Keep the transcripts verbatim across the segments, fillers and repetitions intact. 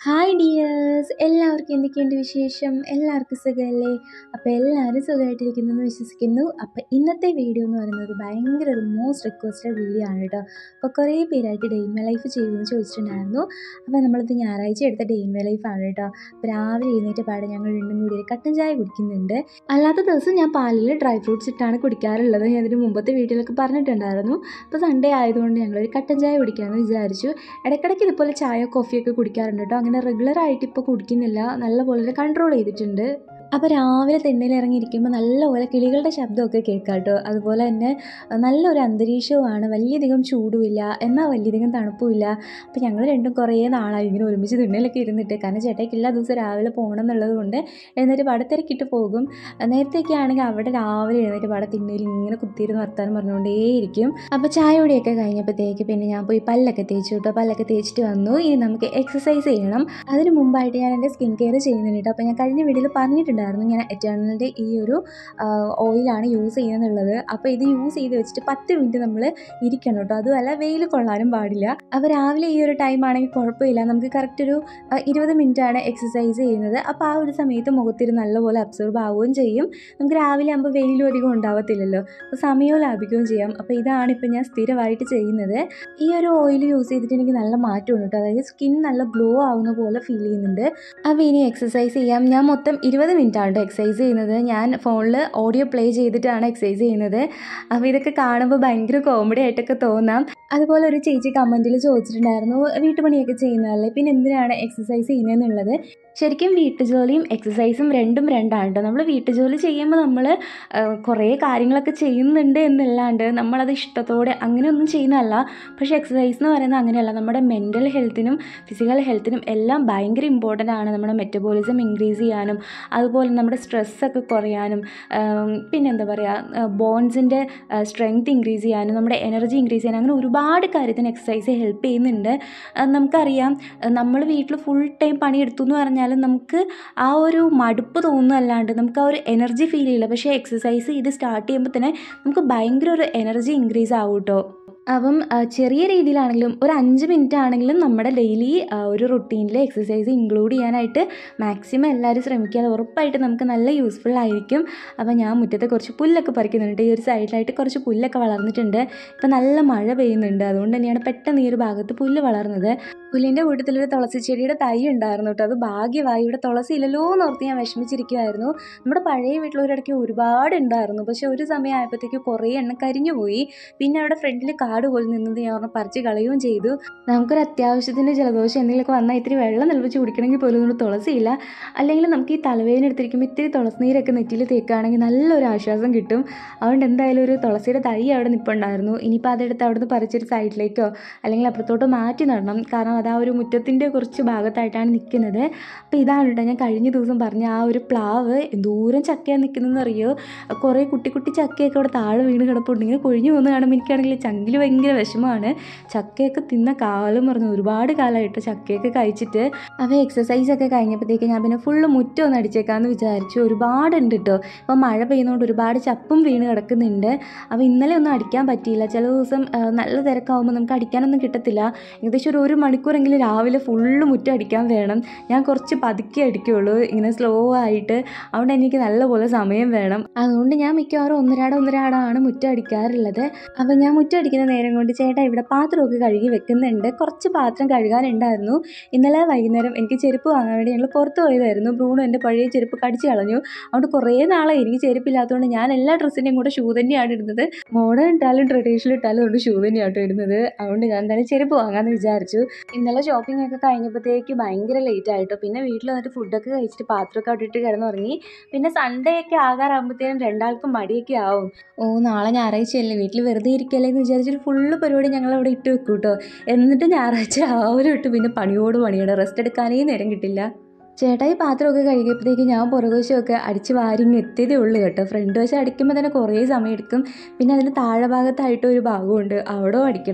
Hi dears, എല്ലാവർക്കും എന്തൊക്കെയുണ്ട് വിശേഷം? എല്ലാവർക്കും സുഖമല്ലേ? അപ്പോൾ എല്ലാവരും സുഖമായിട്ടിരിക്കുന്നു എന്ന് വിശ്വസിക്കുന്നു. അപ്പോൾ ഇന്നത്തെ വീഡിയോ എന്ന് പറയുന്നത് ഭയങ്കര ഒരു മോസ്റ്റ് റിക്വസ്റ്റഡ് വീഡിയോ ആണ് കേട്ടോ. അപ്പോൾ കുറേ പേരായിട്ട് ഡേ ഇൻ മൈ ലൈഫ് ചെയ്യുമെന്ന് ചോദിച്ചിട്ടുണ്ടായിരുന്നു. അപ്പോൾ നമ്മളിത് ഞായറാഴ്ച എടുത്ത ഡേ ഇൻ മൈ ലൈഫ് ആണ് കേട്ടോ. അപ്പോൾ രാവിലെ എഴുന്നേറ്റ് പാടെ ഞങ്ങൾ രണ്ടും കൂടി ഒരു കട്ടൻ ചായ കുടിക്കുന്നുണ്ട്. അല്ലാത്ത ദിവസം ഞാൻ പാലിൽ ഡ്രൈ ഫ്രൂട്ട്സ് ഇട്ടാണ് കുടിക്കാറുള്ളത്. ഞാൻ അതിന് മുമ്പത്തെ വീഡിയോയിലൊക്കെ പറഞ്ഞിട്ടുണ്ടായിരുന്നു. അപ്പോൾ സൺഡേ ആയതുകൊണ്ട് ഞങ്ങളൊരു കട്ടൻ ചായ കുടിക്കാമെന്ന് വിചാരിച്ചു. ഇടയ്ക്കിടയ്ക്ക് ഇതുപോലെ ചായ കോഫിയൊക്കെ കുടിക്കാറുണ്ട് കേട്ടോ. അങ്ങനെ റെഗുലറായിട്ട് ഇപ്പോൾ കുടിക്കുന്നില്ല, നല്ലപോലെ കൺട്രോൾ ചെയ്തിട്ടുണ്ട്. അപ്പോൾ രാവിലെ തെന്നയിൽ ഇറങ്ങിയിരിക്കുമ്പോൾ നല്ലപോലെ കിളികളുടെ ശബ്ദമൊക്കെ കേൾക്കാം കേട്ടോ. അതുപോലെ തന്നെ നല്ലൊരു അന്തരീക്ഷവുമാണ്, വലിയധികം ചൂടുമില്ല എന്നാൽ വലിയധികം തണുപ്പുമില്ല. അപ്പോൾ ഞങ്ങൾ രണ്ടും കുറേ നാളായി ഇങ്ങനെ ഒരുമിച്ച് തിണ്ണയിലൊക്കെ ഇരുന്നിട്ട്, കാരണം ചേട്ടയ്ക്ക് എല്ലാ ദിവസവും രാവിലെ പോകണം എന്നുള്ളത് കൊണ്ട് എഴുന്നേറ്റ് പടത്തിരക്കിട്ട് പോകും. നേരത്തെയൊക്കെ ആണെങ്കിൽ അവിടെ രാവിലെ എഴുന്നേറ്റ് പട തിണ്ണയിൽ ഇങ്ങനെ കുത്തിയിരുന്ന് വർത്താനം പറഞ്ഞുകൊണ്ടേയിരിക്കും. അപ്പോൾ ചായ കൂടിയൊക്കെ കഴിഞ്ഞപ്പോഴത്തേക്ക് പിന്നെ ഞാൻ പോയി പല്ലൊക്കെ തേച്ചു കേട്ടോ. പല്ലൊക്കെ തേച്ചിട്ട് വന്നു. ഇനി നമുക്ക് എക്സസൈസ് ചെയ്യണം. അതിന് മുമ്പായിട്ട് ഞാൻ എൻ്റെ സ്കിൻ കെയർ ചെയ്യുന്നുണ്ട് കേട്ടോ. അപ്പോൾ ഞാൻ കഴിഞ്ഞ വീഡിയോയിൽ പറഞ്ഞിട്ടുണ്ട്, ഞാൻ എറ്റേണലിൻ്റെ ഈ ഒരു ഓയിലാണ് യൂസ് ചെയ്യുന്നുള്ളത്. അപ്പോൾ ഇത് യൂസ് ചെയ്ത് വെച്ചിട്ട് പത്ത് മിനിറ്റ് നമ്മൾ ഇരിക്കണം കേട്ടോ. അതുമല്ല വെയിൽ കൊള്ളാനും പാടില്ല. അപ്പോൾ രാവിലെ ഈ ഒരു ടൈം ആണെങ്കിൽ കുഴപ്പമില്ല, നമുക്ക് കറക്റ്റ് ഒരു ഇരുപത് മിനിറ്റാണ് എക്സസൈസ് ചെയ്യുന്നത്. അപ്പോൾ ആ ഒരു സമയത്ത് മുഖത്തിന് നല്ലപോലെ അബ്സോർബ് ആവുകയും ചെയ്യും. നമുക്ക് രാവിലെ ആകുമ്പോൾ വെയിലും അധികം ഉണ്ടാവത്തില്ലല്ലോ, അപ്പോൾ സമയവും ലാഭിക്കുകയും ചെയ്യാം. അപ്പോൾ ഇതാണ് ഇപ്പോൾ ഞാൻ സ്ഥിരമായിട്ട് ചെയ്യുന്നത്. ഈ ഒരു ഓയിൽ യൂസ് ചെയ്തിട്ട് എനിക്ക് നല്ല മാറ്റമുണ്ട് കേട്ടോ. അതായത് സ്കിൻ നല്ല ഗ്ലോ ആവുന്ന പോലെ ഫീൽ ചെയ്യുന്നുണ്ട്. അപ്പോൾ ഇനി എക്സസൈസ് ചെയ്യാം. ഞാൻ മൊത്തം ഇരുപത് മിനിറ്റ് ആണ് എക്സസൈസ് ചെയ്യുന്നത്. ഞാൻ ഫോണിൽ ഓഡിയോ പ്ലേ ചെയ്തിട്ടാണ് എക്സസൈസ് ചെയ്യുന്നത്. അപ്പോൾ ഇതൊക്കെ കാണുമ്പോൾ ഭയങ്കര കോമഡി ആയിട്ടൊക്കെ തോന്നാം. അതുപോലെ ഒരു ചേച്ചി കമൻറ്റിൽ ചോദിച്ചിട്ടുണ്ടായിരുന്നു, വീട്ടുപണിയൊക്കെ ചെയ്യുന്നതല്ലേ പിന്നെ എന്തിനാണ് എക്സസൈസ് ചെയ്യുന്നതെന്നുള്ളത്. ശരിക്കും വീട്ടുജോലിയും എക്സസൈസും രണ്ടും രണ്ടാണ് കേട്ടോ. നമ്മൾ വീട്ടുജോലി ചെയ്യുമ്പോൾ നമ്മൾ കുറേ കാര്യങ്ങളൊക്കെ ചെയ്യുന്നുണ്ട് എന്നല്ലാണ്ട് നമ്മളത് ഇഷ്ടത്തോടെ അങ്ങനെയൊന്നും ചെയ്യുന്നതല്ല. പക്ഷേ എക്സസൈസ് എന്ന് പറയുന്നത് അങ്ങനെയല്ല. നമ്മുടെ മെൻ്റൽ ഹെൽത്തിനും ഫിസിക്കൽ ഹെൽത്തിനും എല്ലാം ഭയങ്കര ഇമ്പോർട്ടൻ്റ് ആണ്. നമ്മുടെ മെറ്റബോളിസം ഇൻക്രീസ് ചെയ്യാനും അതുപോലെ നമ്മുടെ സ്ട്രെസ്സൊക്കെ കുറയാനും പിന്നെ എന്താ പറയുക ബോൺസിൻ്റെ സ്ട്രെങ്ത് ഇൻക്രീസ് ചെയ്യാനും നമ്മുടെ എനർജി ഇൻക്രീസ് ചെയ്യാനും അങ്ങനെ ഒരുപാട് കാര്യത്തിന് എക്സസൈസ് ഹെൽപ്പ് ചെയ്യുന്നുണ്ട്. നമുക്കറിയാം, നമ്മൾ വീട്ടിൽ ഫുൾ ടൈം പണിയെടുത്തു എന്ന് പറഞ്ഞാൽ നമുക്ക് ആ ഒരു മടുപ്പ് തോന്നുന്നതല്ലാണ്ട് നമുക്ക് ആ ഒരു എനർജി ഫീൽ ചെയ്യില്ല. പക്ഷേ എക്സസൈസ് ഇത് സ്റ്റാർട്ട് ചെയ്യുമ്പോൾ തന്നെ നമുക്ക് ഭയങ്കര ഒരു എനർജി ഇൻക്രീസ് ആവും കേട്ടോ. അപ്പം ചെറിയ രീതിയിലാണെങ്കിലും ഒരു അഞ്ച് മിനിറ്റ് ആണെങ്കിലും നമ്മുടെ ഡെയിലി ഒരു റുട്ടീനിൽ എക്സസൈസ് ഇൻക്ലൂഡ് ചെയ്യാനായിട്ട് മാക്സിമം എല്ലാവരും ശ്രമിക്കുക. അത് ഉറപ്പായിട്ട് നമുക്ക് നല്ല യൂസ്ഫുൾ ആയിരിക്കും. അപ്പോൾ ഞാൻ മുറ്റത്തെ കുറച്ച് പുല്ലൊക്കെ പറിക്കുന്നുണ്ട്. ഈ ഒരു സൈഡിലായിട്ട് കുറച്ച് പുല്ലൊക്കെ വളർന്നിട്ടുണ്ട്. ഇപ്പം നല്ല മഴ പെയ്യുന്നുണ്ട്, അതുകൊണ്ട് തന്നെയാണ് പെട്ടെന്ന് ഈ ഒരു ഭാഗത്ത് പുല്ല് വളർന്നത്. പുല്ലിൻ്റെ കൂട്ടത്തിലൊരു തുളസി ചെടിയുടെ തൈ ഉണ്ടായിരുന്നു കേട്ടോ. അത് ഭാഗ്യമായി, ഇവിടെ തുളസി ഇല്ലല്ലോ എന്ന് ഓർത്ത് ഞാൻ വിഷമിച്ചിരിക്കുമായിരുന്നു. നമ്മുടെ പഴയ വീട്ടിലൊരിടയ്ക്ക് ഒരുപാട് ഉണ്ടായിരുന്നു, പക്ഷേ ഒരു സമയം ആയപ്പോഴത്തേക്ക് കുറേ എണ്ണം കരിഞ്ഞു പോയി. പിന്നെ അവിടെ ഫ്രണ്ടിൽ കാട് പോലെ നിന്നത് ഞാൻ പറഞ്ഞാൽ പറിച്ച് കളയുകയും ചെയ്തു. നമുക്കൊരു അത്യാവശ്യത്തിന് ജലദോഷം എന്തെങ്കിലുമൊക്കെ വന്നാൽ ഇത്തിരി വെള്ളം നിലവിച്ച് കുടിക്കണമെങ്കിൽ പോലും നമ്മൾ തുളസിയില്ല. അല്ലെങ്കിൽ നമുക്ക് ഈ തലവേദന എടുത്തിരിക്കുമ്പോൾ ഇത്തിരി തുളസി നീരൊക്കെ നെറ്റിയിൽ തേക്കുകയാണെങ്കിൽ നല്ലൊരു ആശ്വാസം കിട്ടും. അതുകൊണ്ട് എന്തായാലും ഒരു തുളസിയുടെ തൈ അവിടെ നിൽപ്പുണ്ടായിരുന്നു. ഇനിയിപ്പോൾ അതെടുത്ത് അവിടെ നിന്ന് പറിച്ചൊരു സൈഡിലേക്കോ അല്ലെങ്കിൽ അപ്പുറത്തോട്ടോ മാറ്റി നടണം. കാരണം അത് ആ ഒരു മുറ്റത്തിൻ്റെ കുറച്ച് ഭാഗത്തായിട്ടാണ് നിൽക്കുന്നത്. അപ്പോൾ ഇതാണ് കേട്ടോ ഞാൻ കഴിഞ്ഞ ദിവസം പറഞ്ഞ ആ ഒരു പ്ലാവ്. എന്തോരം ചക്കയാണ് നിൽക്കുന്നതെന്ന് അറിയോ? കുറേ കുട്ടി കുട്ടി ചക്കയൊക്കെ അവിടെ താഴെ വീണ് കിടപ്പുണ്ട്. ഇങ്ങനെ കൊഴിഞ്ഞു പോകുന്ന കാണുമ്പോൾ എനിക്കാണെങ്കിൽ ചങ്കിൽ ഭയങ്കര വിഷമമാണ്. ചക്കയൊക്കെ തിന്ന കാലം പറഞ്ഞു ഒരുപാട് കാലമായിട്ട് ചക്കയൊക്കെ കഴിച്ചിട്ട്. അപ്പോൾ എക്സസൈസൊക്കെ കഴിഞ്ഞപ്പോഴത്തേക്ക് ഞാൻ പിന്നെ ഫുള്ള് മുറ്റം ഒന്ന് അടിച്ചേക്കാമെന്ന് വിചാരിച്ചു. ഒരുപാടുണ്ട് കേട്ടോ. ഇപ്പോൾ മഴ പെയ്യുന്നതുകൊണ്ട് ഒരുപാട് ചപ്പും വീണ് കിടക്കുന്നുണ്ട്. അപ്പോൾ ഇന്നലെ ഒന്നും അടിക്കാൻ പറ്റിയില്ല. ചില ദിവസം നല്ല തിരക്കാവുമ്പോൾ നമുക്ക് അടിക്കാനൊന്നും കിട്ടത്തില്ല. ഏകദേശം ഒരു ഒരു മണിക്കൂറെങ്കിലും രാവിലെ ഫുള്ള് മുറ്റം അടിക്കാൻ വേണം. ഞാൻ കുറച്ച് പതുക്കെ അടിക്കുകയുള്ളൂ, ഇങ്ങനെ സ്ലോ ആയിട്ട്. അതുകൊണ്ട് എനിക്ക് നല്ലപോലെ സമയം വേണം. അതുകൊണ്ട് ഞാൻ മിക്കവാറും ഒന്നരാട ഒന്നരാടാണ് മുറ്റം അടിക്കാറുള്ളത്. അപ്പോൾ ഞാൻ മുറ്റം അടിക്കുന്ന നേരം കൊണ്ട് ചേട്ടാ ഇവിടെ പാത്രമൊക്കെ കഴുകി വെക്കുന്നുണ്ട്. കുറച്ച് പാത്രം കഴുകാനുണ്ടായിരുന്നു. ഇന്നലെ വൈകുന്നേരം എനിക്ക് ചെരുപ്പ് വാങ്ങാൻ വേണ്ടി ഞങ്ങൾ പുറത്ത് പോയതായിരുന്നു. ബ്രൂണോ എൻ്റെ പഴയ ചെരുപ്പ് കടിച്ച് കളഞ്ഞു. അതുകൊണ്ട് കുറേ നാളെ എനിക്ക് ചെരുപ്പില്ലാത്തതുകൊണ്ട് ഞാൻ എല്ലാ ഡ്രസ്സിൻ്റെയും കൂടെ ഷൂ തന്നെയാണ് ഇടുന്നത്. മോഡേൺ ഇട്ടാലും ട്രഡീഷണൽ ഇട്ടാലും കൊണ്ട് ഷൂ തന്നെയാട്ടോ ഇടുന്നത്. അതുകൊണ്ട് ഞാൻ എന്തായാലും ചെരുപ്പ് വാങ്ങാമെന്ന് വിചാരിച്ചു. ഇന്നലെ ഷോപ്പിംഗ് ഒക്കെ കഴിഞ്ഞപ്പോഴത്തേക്ക് ഭയങ്കര ലേറ്റ് ആയിട്ടോ. പിന്നെ വീട്ടിൽ വന്നിട്ട് ഫുഡൊക്കെ കഴിച്ചിട്ട് പാത്രമൊക്കെ അവിടെ ഇട്ട് കിടന്നുറങ്ങി. പിന്നെ സൺഡേ ഒക്കെ ആകാറാകുമ്പോഴത്തേനും രണ്ടാൾക്കും മടിയൊക്കെ ആവും. ഓ നാളെ ഞായറാഴ്ചയല്ലേ, വീട്ടിൽ വെറുതെ ഇരിക്കല്ലേ എന്ന് വിചാരിച്ചിട്ട് ഫുള്ള് പരിപാടി ഞങ്ങൾ അവിടെ ഇട്ട് വെക്കും കേട്ടോ. എന്നിട്ട് ഞായറാഴ്ച രാവിലെ ഇട്ട് പിന്നെ പണിയോട് പണിയോട് റെസ്റ്റ് എടുക്കാനേ നേരം കിട്ടില്ല. ചേട്ടായി പാത്രമൊക്കെ കഴുകിയപ്പോഴത്തേക്ക് ഞാൻ പുറകുവശമൊക്കെ അടിച്ച് വാരിങ്ങ് എത്തിയതേ ഉള്ളൂ കേട്ടോ. ഫ്രണ്ട് വശം അടിക്കുമ്പോൾ തന്നെ കുറേ സമയം എടുക്കും. പിന്നെ അതിന് താഴെ ഭാഗത്തായിട്ട് ഒരു ഭാഗമുണ്ട്, അവിടെയും അടിക്കണം.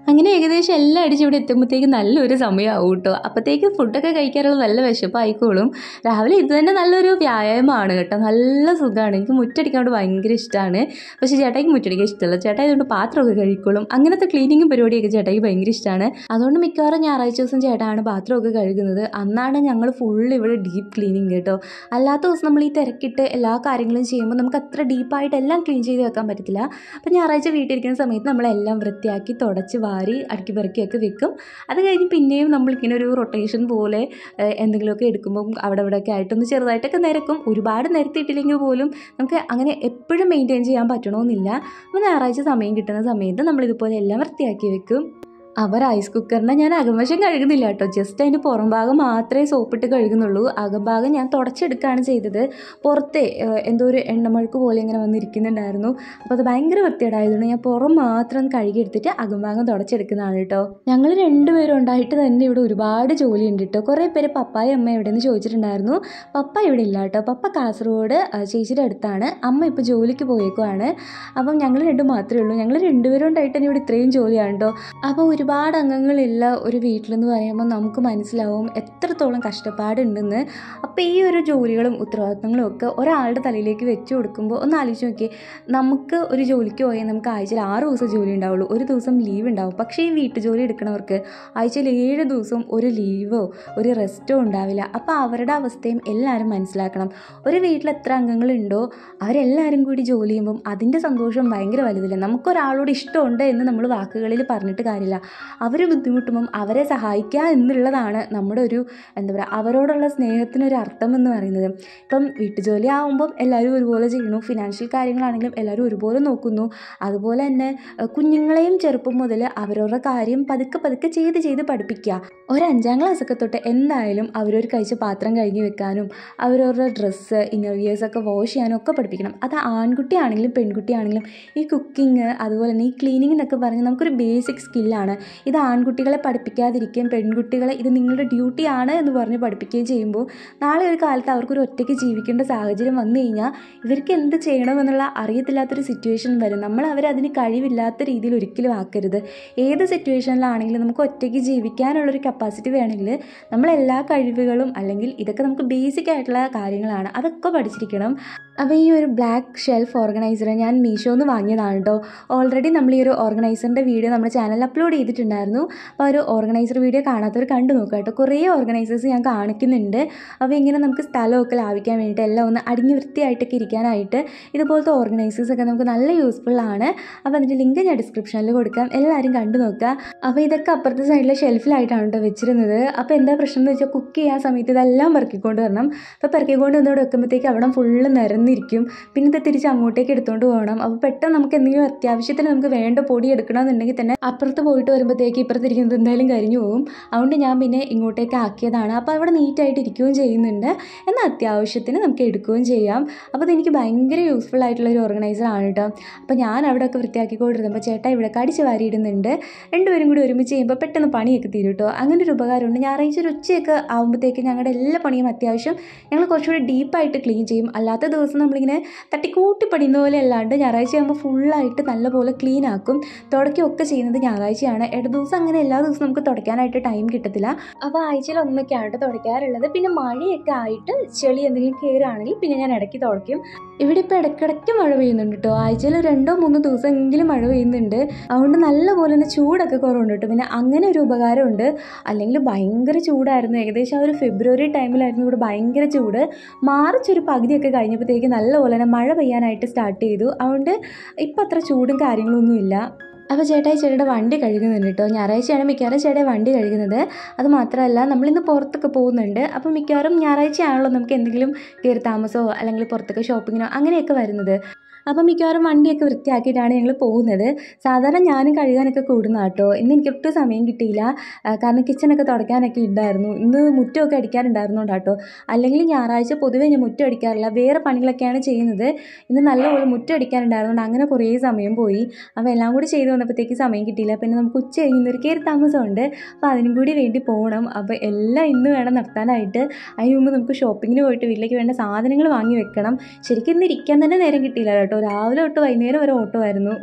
അങ്ങനെ ഏകദേശം എല്ലാം അടിച്ച് ഇവിടെ എത്തുമ്പോഴത്തേക്കും നല്ലൊരു സമയമാവും കേട്ടോ. അപ്പോഴത്തേക്കും ഫുഡൊക്കെ കഴിക്കാനുള്ള നല്ല വിശപ്പായിക്കോളും. രാവിലെ ഇത് തന്നെ നല്ലൊരു വ്യായാമമാണ് കേട്ടോ, നല്ല സുഖമാണ്. എനിക്ക് മുറ്റടിക്കാണ്ട് ഭയങ്കര ഇഷ്ടമാണ്. പക്ഷേ ചേട്ടായിക്ക് മുറ്റടിക്കാൻ ഇഷ്ടമല്ല. ചേട്ടായി അതുകൊണ്ട് പാത്രമൊക്കെ കഴിക്കോളും. അങ്ങനത്തെ ക്ലീനിങ്ങും പരിപാടിയൊക്കെ ചേട്ടായിക്ക് ഭയങ്കര ഇഷ്ടമാണ്. അതുകൊണ്ട് മിക്കവാറും ഞായറാഴ്ച ദിവസം ചേട്ടാണ് പാത്രമൊക്കെ കഴുകുന്നത്. അന്നാണ് ഞങ്ങൾ ഫുള്ള് ഇവിടെ ഡീപ്പ് ക്ലീനിങ് കേട്ടോ. അല്ലാത്ത ദിവസം നമ്മൾ ഈ തിരക്കിട്ട് എല്ലാ കാര്യങ്ങളും ചെയ്യുമ്പോൾ നമുക്ക് അത്ര ഡീപ്പായിട്ട് എല്ലാം ക്ലീൻ ചെയ്ത് വെക്കാൻ പറ്റത്തില്ല. അപ്പോൾ ഞായറാഴ്ച വീട്ടിലിരിക്കുന്ന സമയത്ത് നമ്മളെല്ലാം വൃത്തിയാക്കി തുടച്ച് വാരി അടുക്കി പെറുക്കിയൊക്കെ വെക്കും. അത് കഴിഞ്ഞ് പിന്നെയും നമ്മളിങ്ങനെ ഒരു റൊട്ടേഷൻ പോലെ എന്തെങ്കിലുമൊക്കെ എടുക്കുമ്പം അവിടെ ഇവിടെയൊക്കെ ആയിട്ടൊന്ന് ചെറുതായിട്ടൊക്കെ നിരക്കും. ഒരുപാട് നിരത്തിയിട്ടില്ലെങ്കിൽ പോലും നമുക്ക് അങ്ങനെ എപ്പോഴും മെയിൻറ്റെയിൻ ചെയ്യാൻ പറ്റണമെന്നില്ല. അപ്പോൾ ഞായറാഴ്ച സമയം കിട്ടുന്ന സമയത്ത് നമ്മളിതുപോലെ എല്ലാം വൃത്തിയാക്കി വെക്കും. അവർ റൈസ് കുക്കറിനെ ഞാൻ അകംവശം കഴുകുന്നില്ല കേട്ടോ, ജസ്റ്റ് അതിൻ്റെ പുറം ഭാഗം മാത്രമേ സോപ്പിട്ട് കഴുകുന്നുള്ളൂ. അകംഭാഗം ഞാൻ തുടച്ചെടുക്കുകയാണ് ചെയ്തത്. പുറത്തെ എന്തോ ഒരു എണ്ണമഴുക്ക് പോലെ ഇങ്ങനെ വന്നിരിക്കുന്നുണ്ടായിരുന്നു. അപ്പോൾ അത് ഭയങ്കര വൃത്തികേടായതുകൊണ്ട് ഞാൻ പുറം മാത്രം ഒന്ന് കഴുകിയെടുത്തിട്ട് അകംഭാഗം തുടച്ചെടുക്കുന്നതാണ് കേട്ടോ. ഞങ്ങൾ രണ്ടുപേരും ഉണ്ടായിട്ട് തന്നെ ഇവിടെ ഒരുപാട് ജോലിയുണ്ട് കേട്ടോ. കുറേ പേര് പപ്പായ അമ്മ എവിടെയെന്ന് ചോദിച്ചിട്ടുണ്ടായിരുന്നു. പപ്പ ഇവിടെ ഇല്ല കേട്ടോ, പപ്പ കാസർഗോഡ് ചേച്ചിയുടെ അടുത്താണ്. അമ്മ ഇപ്പോൾ ജോലിക്ക് പോയേക്കുവാണ്. അപ്പം ഞങ്ങൾ രണ്ടും മാത്രമേ ഉള്ളൂ. ഞങ്ങൾ രണ്ടുപേരും ഉണ്ടായിട്ട് തന്നെ ഇവിടെ ഇത്രയും ജോലിയാണ് കേട്ടോ. അപ്പോൾ ഒരു ഒരുപാട് അംഗങ്ങളുള്ള ഒരു വീട്ടിലെന്ന് പറയുമ്പോൾ നമുക്ക് മനസ്സിലാവും എത്രത്തോളം കഷ്ടപ്പാടുണ്ടെന്ന്. അപ്പോൾ ഈ ഒരു ജോലികളും ഉത്തരവാദിത്തങ്ങളും ഒക്കെ ഒരാളുടെ തലയിലേക്ക് വെച്ച് കൊടുക്കുമ്പോൾ ഒന്ന് ആലോചിച്ച് നോക്കിയേ. നമുക്ക് ഒരു ജോലിക്ക് പോയാൽ നമുക്ക് ആഴ്ചയിൽ ആറ് ദിവസം ജോലി ഉണ്ടാവുള്ളൂ, ഒരു ദിവസം ലീവ് ഉണ്ടാവും. പക്ഷേ ഈ വീട്ടുജോലി എടുക്കുന്നവർക്ക് ആഴ്ചയിൽ ഏഴ് ദിവസം ഒരു ലീവോ ഒരു റെസ്റ്റോ ഉണ്ടാവില്ല. അപ്പോൾ അവരുടെ അവസ്ഥയും എല്ലാവരും മനസ്സിലാക്കണം. ഒരു വീട്ടിൽ എത്ര അംഗങ്ങളുണ്ടോ അവരെല്ലാവരും കൂടി ജോലി ചെയ്യുമ്പം അതിൻ്റെ സന്തോഷം ഭയങ്കര വലുതില്ല. നമുക്കൊരാളോട് ഇഷ്ടമുണ്ട് എന്ന് നമ്മൾ വാക്കുകളിൽ പറഞ്ഞിട്ട് കാര്യമില്ല. അവർ ബുദ്ധിമുട്ടുമ്പം അവരെ സഹായിക്കുക എന്നുള്ളതാണ് നമ്മുടെ ഒരു എന്താ പറയുക അവരോടുള്ള സ്നേഹത്തിനൊരു അർത്ഥം എന്ന് പറയുന്നത്. ഇപ്പം വീട്ടുജോലി ആകുമ്പം എല്ലാവരും ഒരുപോലെ ചെയ്യണു, ഫിനാൻഷ്യൽ കാര്യങ്ങളാണെങ്കിലും എല്ലാവരും ഒരുപോലെ നോക്കുന്നു. അതുപോലെ തന്നെ കുഞ്ഞുങ്ങളെയും ചെറുപ്പം മുതൽ അവരവരുടെ കാര്യം പതുക്കെ പതുക്കെ ചെയ്ത് ചെയ്ത് പഠിപ്പിക്കുക. ഒരു അഞ്ചാം ക്ലാസ്സൊക്കെ തൊട്ട് എന്തായാലും അവരൊരു കഴിച്ച പാത്രം കഴുകി വെക്കാനും അവരവരുടെ ഡ്രസ്സ് ഇന്നർവിയേഴ്സൊക്കെ വാഷ് ചെയ്യാനും ഒക്കെ പഠിപ്പിക്കണം. അത് ആൺകുട്ടിയാണെങ്കിലും പെൺകുട്ടിയാണെങ്കിലും ഈ കുക്കിങ് അതുപോലെ തന്നെ ഈ ക്ലീനിങ് എന്നൊക്കെ പറഞ്ഞാൽ നമുക്കൊരു ബേസിക് സ്കില്ലാണ്. ഇത് ആൺകുട്ടികളെ പഠിപ്പിക്കാതിരിക്കുകയും പെൺകുട്ടികളെ ഇത് നിങ്ങളുടെ ഡ്യൂട്ടിയാണ് എന്ന് പറഞ്ഞ് പഠിപ്പിക്കുകയും ചെയ്യുമ്പോൾ നാളെ ഒരു കാലത്ത് അവർക്കൊരു ഒറ്റയ്ക്ക് ജീവിക്കേണ്ട സാഹചര്യം വന്നു കഴിഞ്ഞാൽ ഇവർക്ക് എന്ത് ചെയ്യണമെന്നുള്ള അറിയത്തില്ലാത്തൊരു സിറ്റുവേഷൻ വരും. നമ്മൾ അവരെ അതിന് കഴിവില്ലാത്ത രീതിയിൽ ഒരിക്കലും ആക്കരുത്. ഏത് സിറ്റുവേഷനിലാണെങ്കിലും നമുക്ക് ഒറ്റയ്ക്ക് ജീവിക്കാനുള്ളൊരു കപ്പാസിറ്റി വേണമെങ്കിൽ നമ്മളെല്ലാ കഴിവുകളും അല്ലെങ്കിൽ ഇതൊക്കെ നമുക്ക് ബേസിക് ആയിട്ടുള്ള കാര്യങ്ങളാണ്, അതൊക്കെ പഠിച്ചിരിക്കണം. അപ്പോൾ ഈ ഒരു ബ്ലാക്ക് ഷെൽഫ് ഓർഗനൈസർ ഞാൻ മീഷോന്ന് വാങ്ങിയതാണ് കേട്ടോ. ഓൾറെഡി നമ്മൾ ഈ ഒരു ഓർഗനൈസറിൻ്റെ വീഡിയോ നമ്മുടെ ചാനലിൽ അപ്ലോഡ് ചെയ്തിട്ടുണ്ടായിരുന്നു. അപ്പോൾ ഒരു ഓർഗനൈസർ വീഡിയോ കാണാത്തവർ കണ്ടു നോക്കുക കേട്ടോ. കുറേ ഓർഗനൈസേഴ്സ് ഞാൻ കാണിക്കുന്നുണ്ട്. അപ്പോൾ ഇങ്ങനെ നമുക്ക് സ്ഥലമൊക്കെ ലാഭിക്കാൻ വേണ്ടിയിട്ട് എല്ലാം ഒന്ന് അടിഞ്ഞ് വൃത്തിയായിട്ടൊക്കെ ഇരിക്കാനായിട്ട് ഇതുപോലത്തെ ഓർഗനൈസേഴ്സൊക്കെ നമുക്ക് നല്ല യൂസ്ഫുള്ളാണ്. അപ്പോൾ അതിൻ്റെ ലിങ്ക് ഞാൻ ഡിസ്ക്രിപ്ഷനിൽ കൊടുക്കാം, എല്ലാവരും കണ്ടു നോക്കുക. അപ്പോൾ ഇതൊക്കെ അപ്പുറത്തെ സൈഡിലെ ഷെൽഫിലായിട്ടാണ് കേട്ടോ വെച്ചിരുന്നത്. അപ്പോൾ എന്താ പ്രശ്നം എന്ന് വെച്ചാൽ കുക്ക് ചെയ്യാൻ സമയത്ത് ഇതെല്ലാം പെറുക്കിക്കൊണ്ട് വരണം. അപ്പോൾ പെറുക്കിക്കൊണ്ട് വന്നോട് വെക്കുമ്പോഴത്തേക്ക് അവിടെ ഫുള്ള് നിരന്നിരിക്കും. പിന്നെ ഇത് തിരിച്ച് അങ്ങോട്ടേക്ക് എടുത്തുകൊണ്ട് പോകണം. അപ്പോൾ പെട്ടെന്ന് നമുക്ക് എന്തെങ്കിലും അത്യാവശ്യത്തിന് നമുക്ക് വേണ്ട പൊടി എടുക്കണമെന്നുണ്ടെങ്കിൽ തന്നെ അപ്പുറത്ത് പോയിട്ട് വരുമ്പോഴത്തേക്ക് ഇപ്പുറത്തിരിക്കുന്നത് എന്തായാലും കരിഞ്ഞു പോകും. അതുകൊണ്ട് ഞാൻ പിന്നെ ഇങ്ങോട്ടേക്ക് ആക്കിയതാണ്. അപ്പോൾ അവിടെ നീറ്റായിട്ട് ഇരിക്കുകയും ചെയ്യുന്നുണ്ട്, എന്നാൽ അത്യാവശ്യത്തിന് നമുക്ക് എടുക്കുകയും ചെയ്യാം. അപ്പോൾ അതെനിക്ക് ഭയങ്കര യൂസ്ഫുൾ ആയിട്ടുള്ളൊരു ഓർഗനൈസർ ആണ് കേട്ടോ. അപ്പോൾ ഞാൻ അവിടെയൊക്കെ വൃത്തിയാക്കിക്കൊണ്ടിരുന്നപ്പോൾ ചേട്ടാ ഇവിടെ കടിച്ച് വാരിയിടുന്നുണ്ട്. രണ്ടുപേരും കൂടി ഒരുമിച്ച് ചെയ്യുമ്പോൾ പെട്ടെന്ന് പണിയൊക്കെ തീരും കേട്ടോ. അങ്ങനെ ഒരു ഉപകാരമുണ്ട്. ഞായറാഴ്ച ഒരു ഉച്ചയൊക്കെ ആകുമ്പോഴത്തേക്ക് ഞങ്ങളുടെ എല്ലാ പണിയും അത്യാവശ്യം ഞങ്ങൾ കുറച്ചുകൂടി ഡീപ്പായിട്ട് ക്ലീൻ ചെയ്യും. അല്ലാത്ത ദിവസം നമ്മളിങ്ങനെ തട്ടിക്കൂട്ടി പണിയുന്ന പോലെ അല്ലാണ്ട് ഞായറാഴ്ച ആകുമ്പോൾ ഫുള്ളായിട്ട് നല്ലപോലെ ക്ലീൻ ആക്കും. തുടക്കുകയൊക്കെ ചെയ്യുന്നത് ഞായറാഴ്ചയാണ്. ഇട ദിവസം അങ്ങനെ എല്ലാ ദിവസവും നമുക്ക് തുടയ്ക്കാനായിട്ട് ടൈം കിട്ടത്തില്ല. അപ്പോൾ ആഴ്ചയിൽ ഒന്നൊക്കെയാണ് തുടയ്ക്കാറുള്ളത്. പിന്നെ മഴയൊക്കെ ആയിട്ട് ചെളി എന്തെങ്കിലും കയറുകയാണെങ്കിൽ പിന്നെ ഞാൻ ഇടയ്ക്ക് തുടയ്ക്കും. ഇവിടെ ഇപ്പോൾ ഇടയ്ക്കിടയ്ക്ക് മഴ പെയ്യുന്നുണ്ട് കേട്ടോ. ആഴ്ചയിൽ രണ്ടോ മൂന്നോ ദിവസം എങ്കിലും മഴ പെയ്യുന്നുണ്ട്. അതുകൊണ്ട് നല്ലപോലെ തന്നെ ചൂടൊക്കെ കുറവുണ്ട് കേട്ടോ. പിന്നെ അങ്ങനെ ഒരു ഉപകാരമുണ്ട്. അല്ലെങ്കിൽ ഭയങ്കര ചൂടായിരുന്നു. ഏകദേശം ആ ഒരു ഫെബ്രുവരി ടൈമിലായിരുന്നു ഇവിടെ ഭയങ്കര ചൂട്. മാർച്ച് ഒരു പകുതിയൊക്കെ കഴിഞ്ഞപ്പോഴത്തേക്ക് നല്ലപോലെ തന്നെ മഴ പെയ്യാനായിട്ട് സ്റ്റാർട്ട് ചെയ്തു. അതുകൊണ്ട് ഇപ്പം അത്ര ചൂടും കാര്യങ്ങളൊന്നുമില്ല. അപ്പോൾ ചേട്ടായി ചേട്ടയുടെ വണ്ടി കഴുകുന്നുണ്ട് കേട്ടോ. ഞായറാഴ്ചയാണ് മിക്കവാറും ചേട്ടായി വണ്ടി കഴുകുന്നത്. അത് മാത്രമല്ല നമ്മളിന്ന് പുറത്തൊക്കെ പോകുന്നുണ്ട്. അപ്പോൾ മിക്കവാറും ഞായറാഴ്ചയാണല്ലോ നമുക്ക് എന്തെങ്കിലും കയറി താമസമോ അല്ലെങ്കിൽ പുറത്തൊക്കെ ഷോപ്പിങ്ങിനോ അങ്ങനെയൊക്കെ വരുന്നത്. അപ്പം മിക്കവാറും വണ്ടിയൊക്കെ വൃത്തിയാക്കിയിട്ടാണ് ഞങ്ങൾ പോകുന്നത്. സാധാരണ ഞാനും കഴുകാനൊക്കെ കൂടുന്ന കേട്ടോ. ഇന്ന് എനിക്കൊട്ടും സമയം കിട്ടിയില്ല, കാരണം കിച്ചണൊക്കെ തുടയ്ക്കാനൊക്കെ ഉണ്ടായിരുന്നു. ഇന്ന് മുറ്റമൊക്കെ അടിക്കാനുണ്ടായിരുന്നോണ്ട് കേട്ടോ. അല്ലെങ്കിൽ ഞായറാഴ്ച പൊതുവേ ഞാൻ മുറ്റം അടിക്കാറില്ല, വേറെ പണികളൊക്കെയാണ് ചെയ്യുന്നത്. ഇന്ന് നല്ലപോലെ മുറ്റം അടിക്കാനുണ്ടായിരുന്നുകൊണ്ട് അങ്ങനെ കുറേ സമയം പോയി. അപ്പോൾ എല്ലാം കൂടി ചെയ്ത് വന്നപ്പോഴത്തേക്ക് സമയം കിട്ടിയില്ല. പിന്നെ നമുക്ക് ഉച്ച കഴിഞ്ഞൊരു കയറി താമസമുണ്ട്, അപ്പോൾ അതിനും കൂടി വേണ്ടി പോകണം. അപ്പോൾ എല്ലാം ഇന്ന് വേണം നടത്താനായിട്ട്. അതിന് മുമ്പ് നമുക്ക് ഷോപ്പിങ്ങിന് പോയിട്ട് വീട്ടിലേക്ക് വേണ്ട സാധനങ്ങൾ വാങ്ങി വെക്കണം. ശരിക്കും ഇന്ന് ഇരിക്കാൻ തന്നെ നേരം കിട്ടിയില്ല കേട്ടോ. രാവിലെ തൊട്ട് വൈകുന്നേരം വരെ ഓട്ടോ ആയിരുന്നു.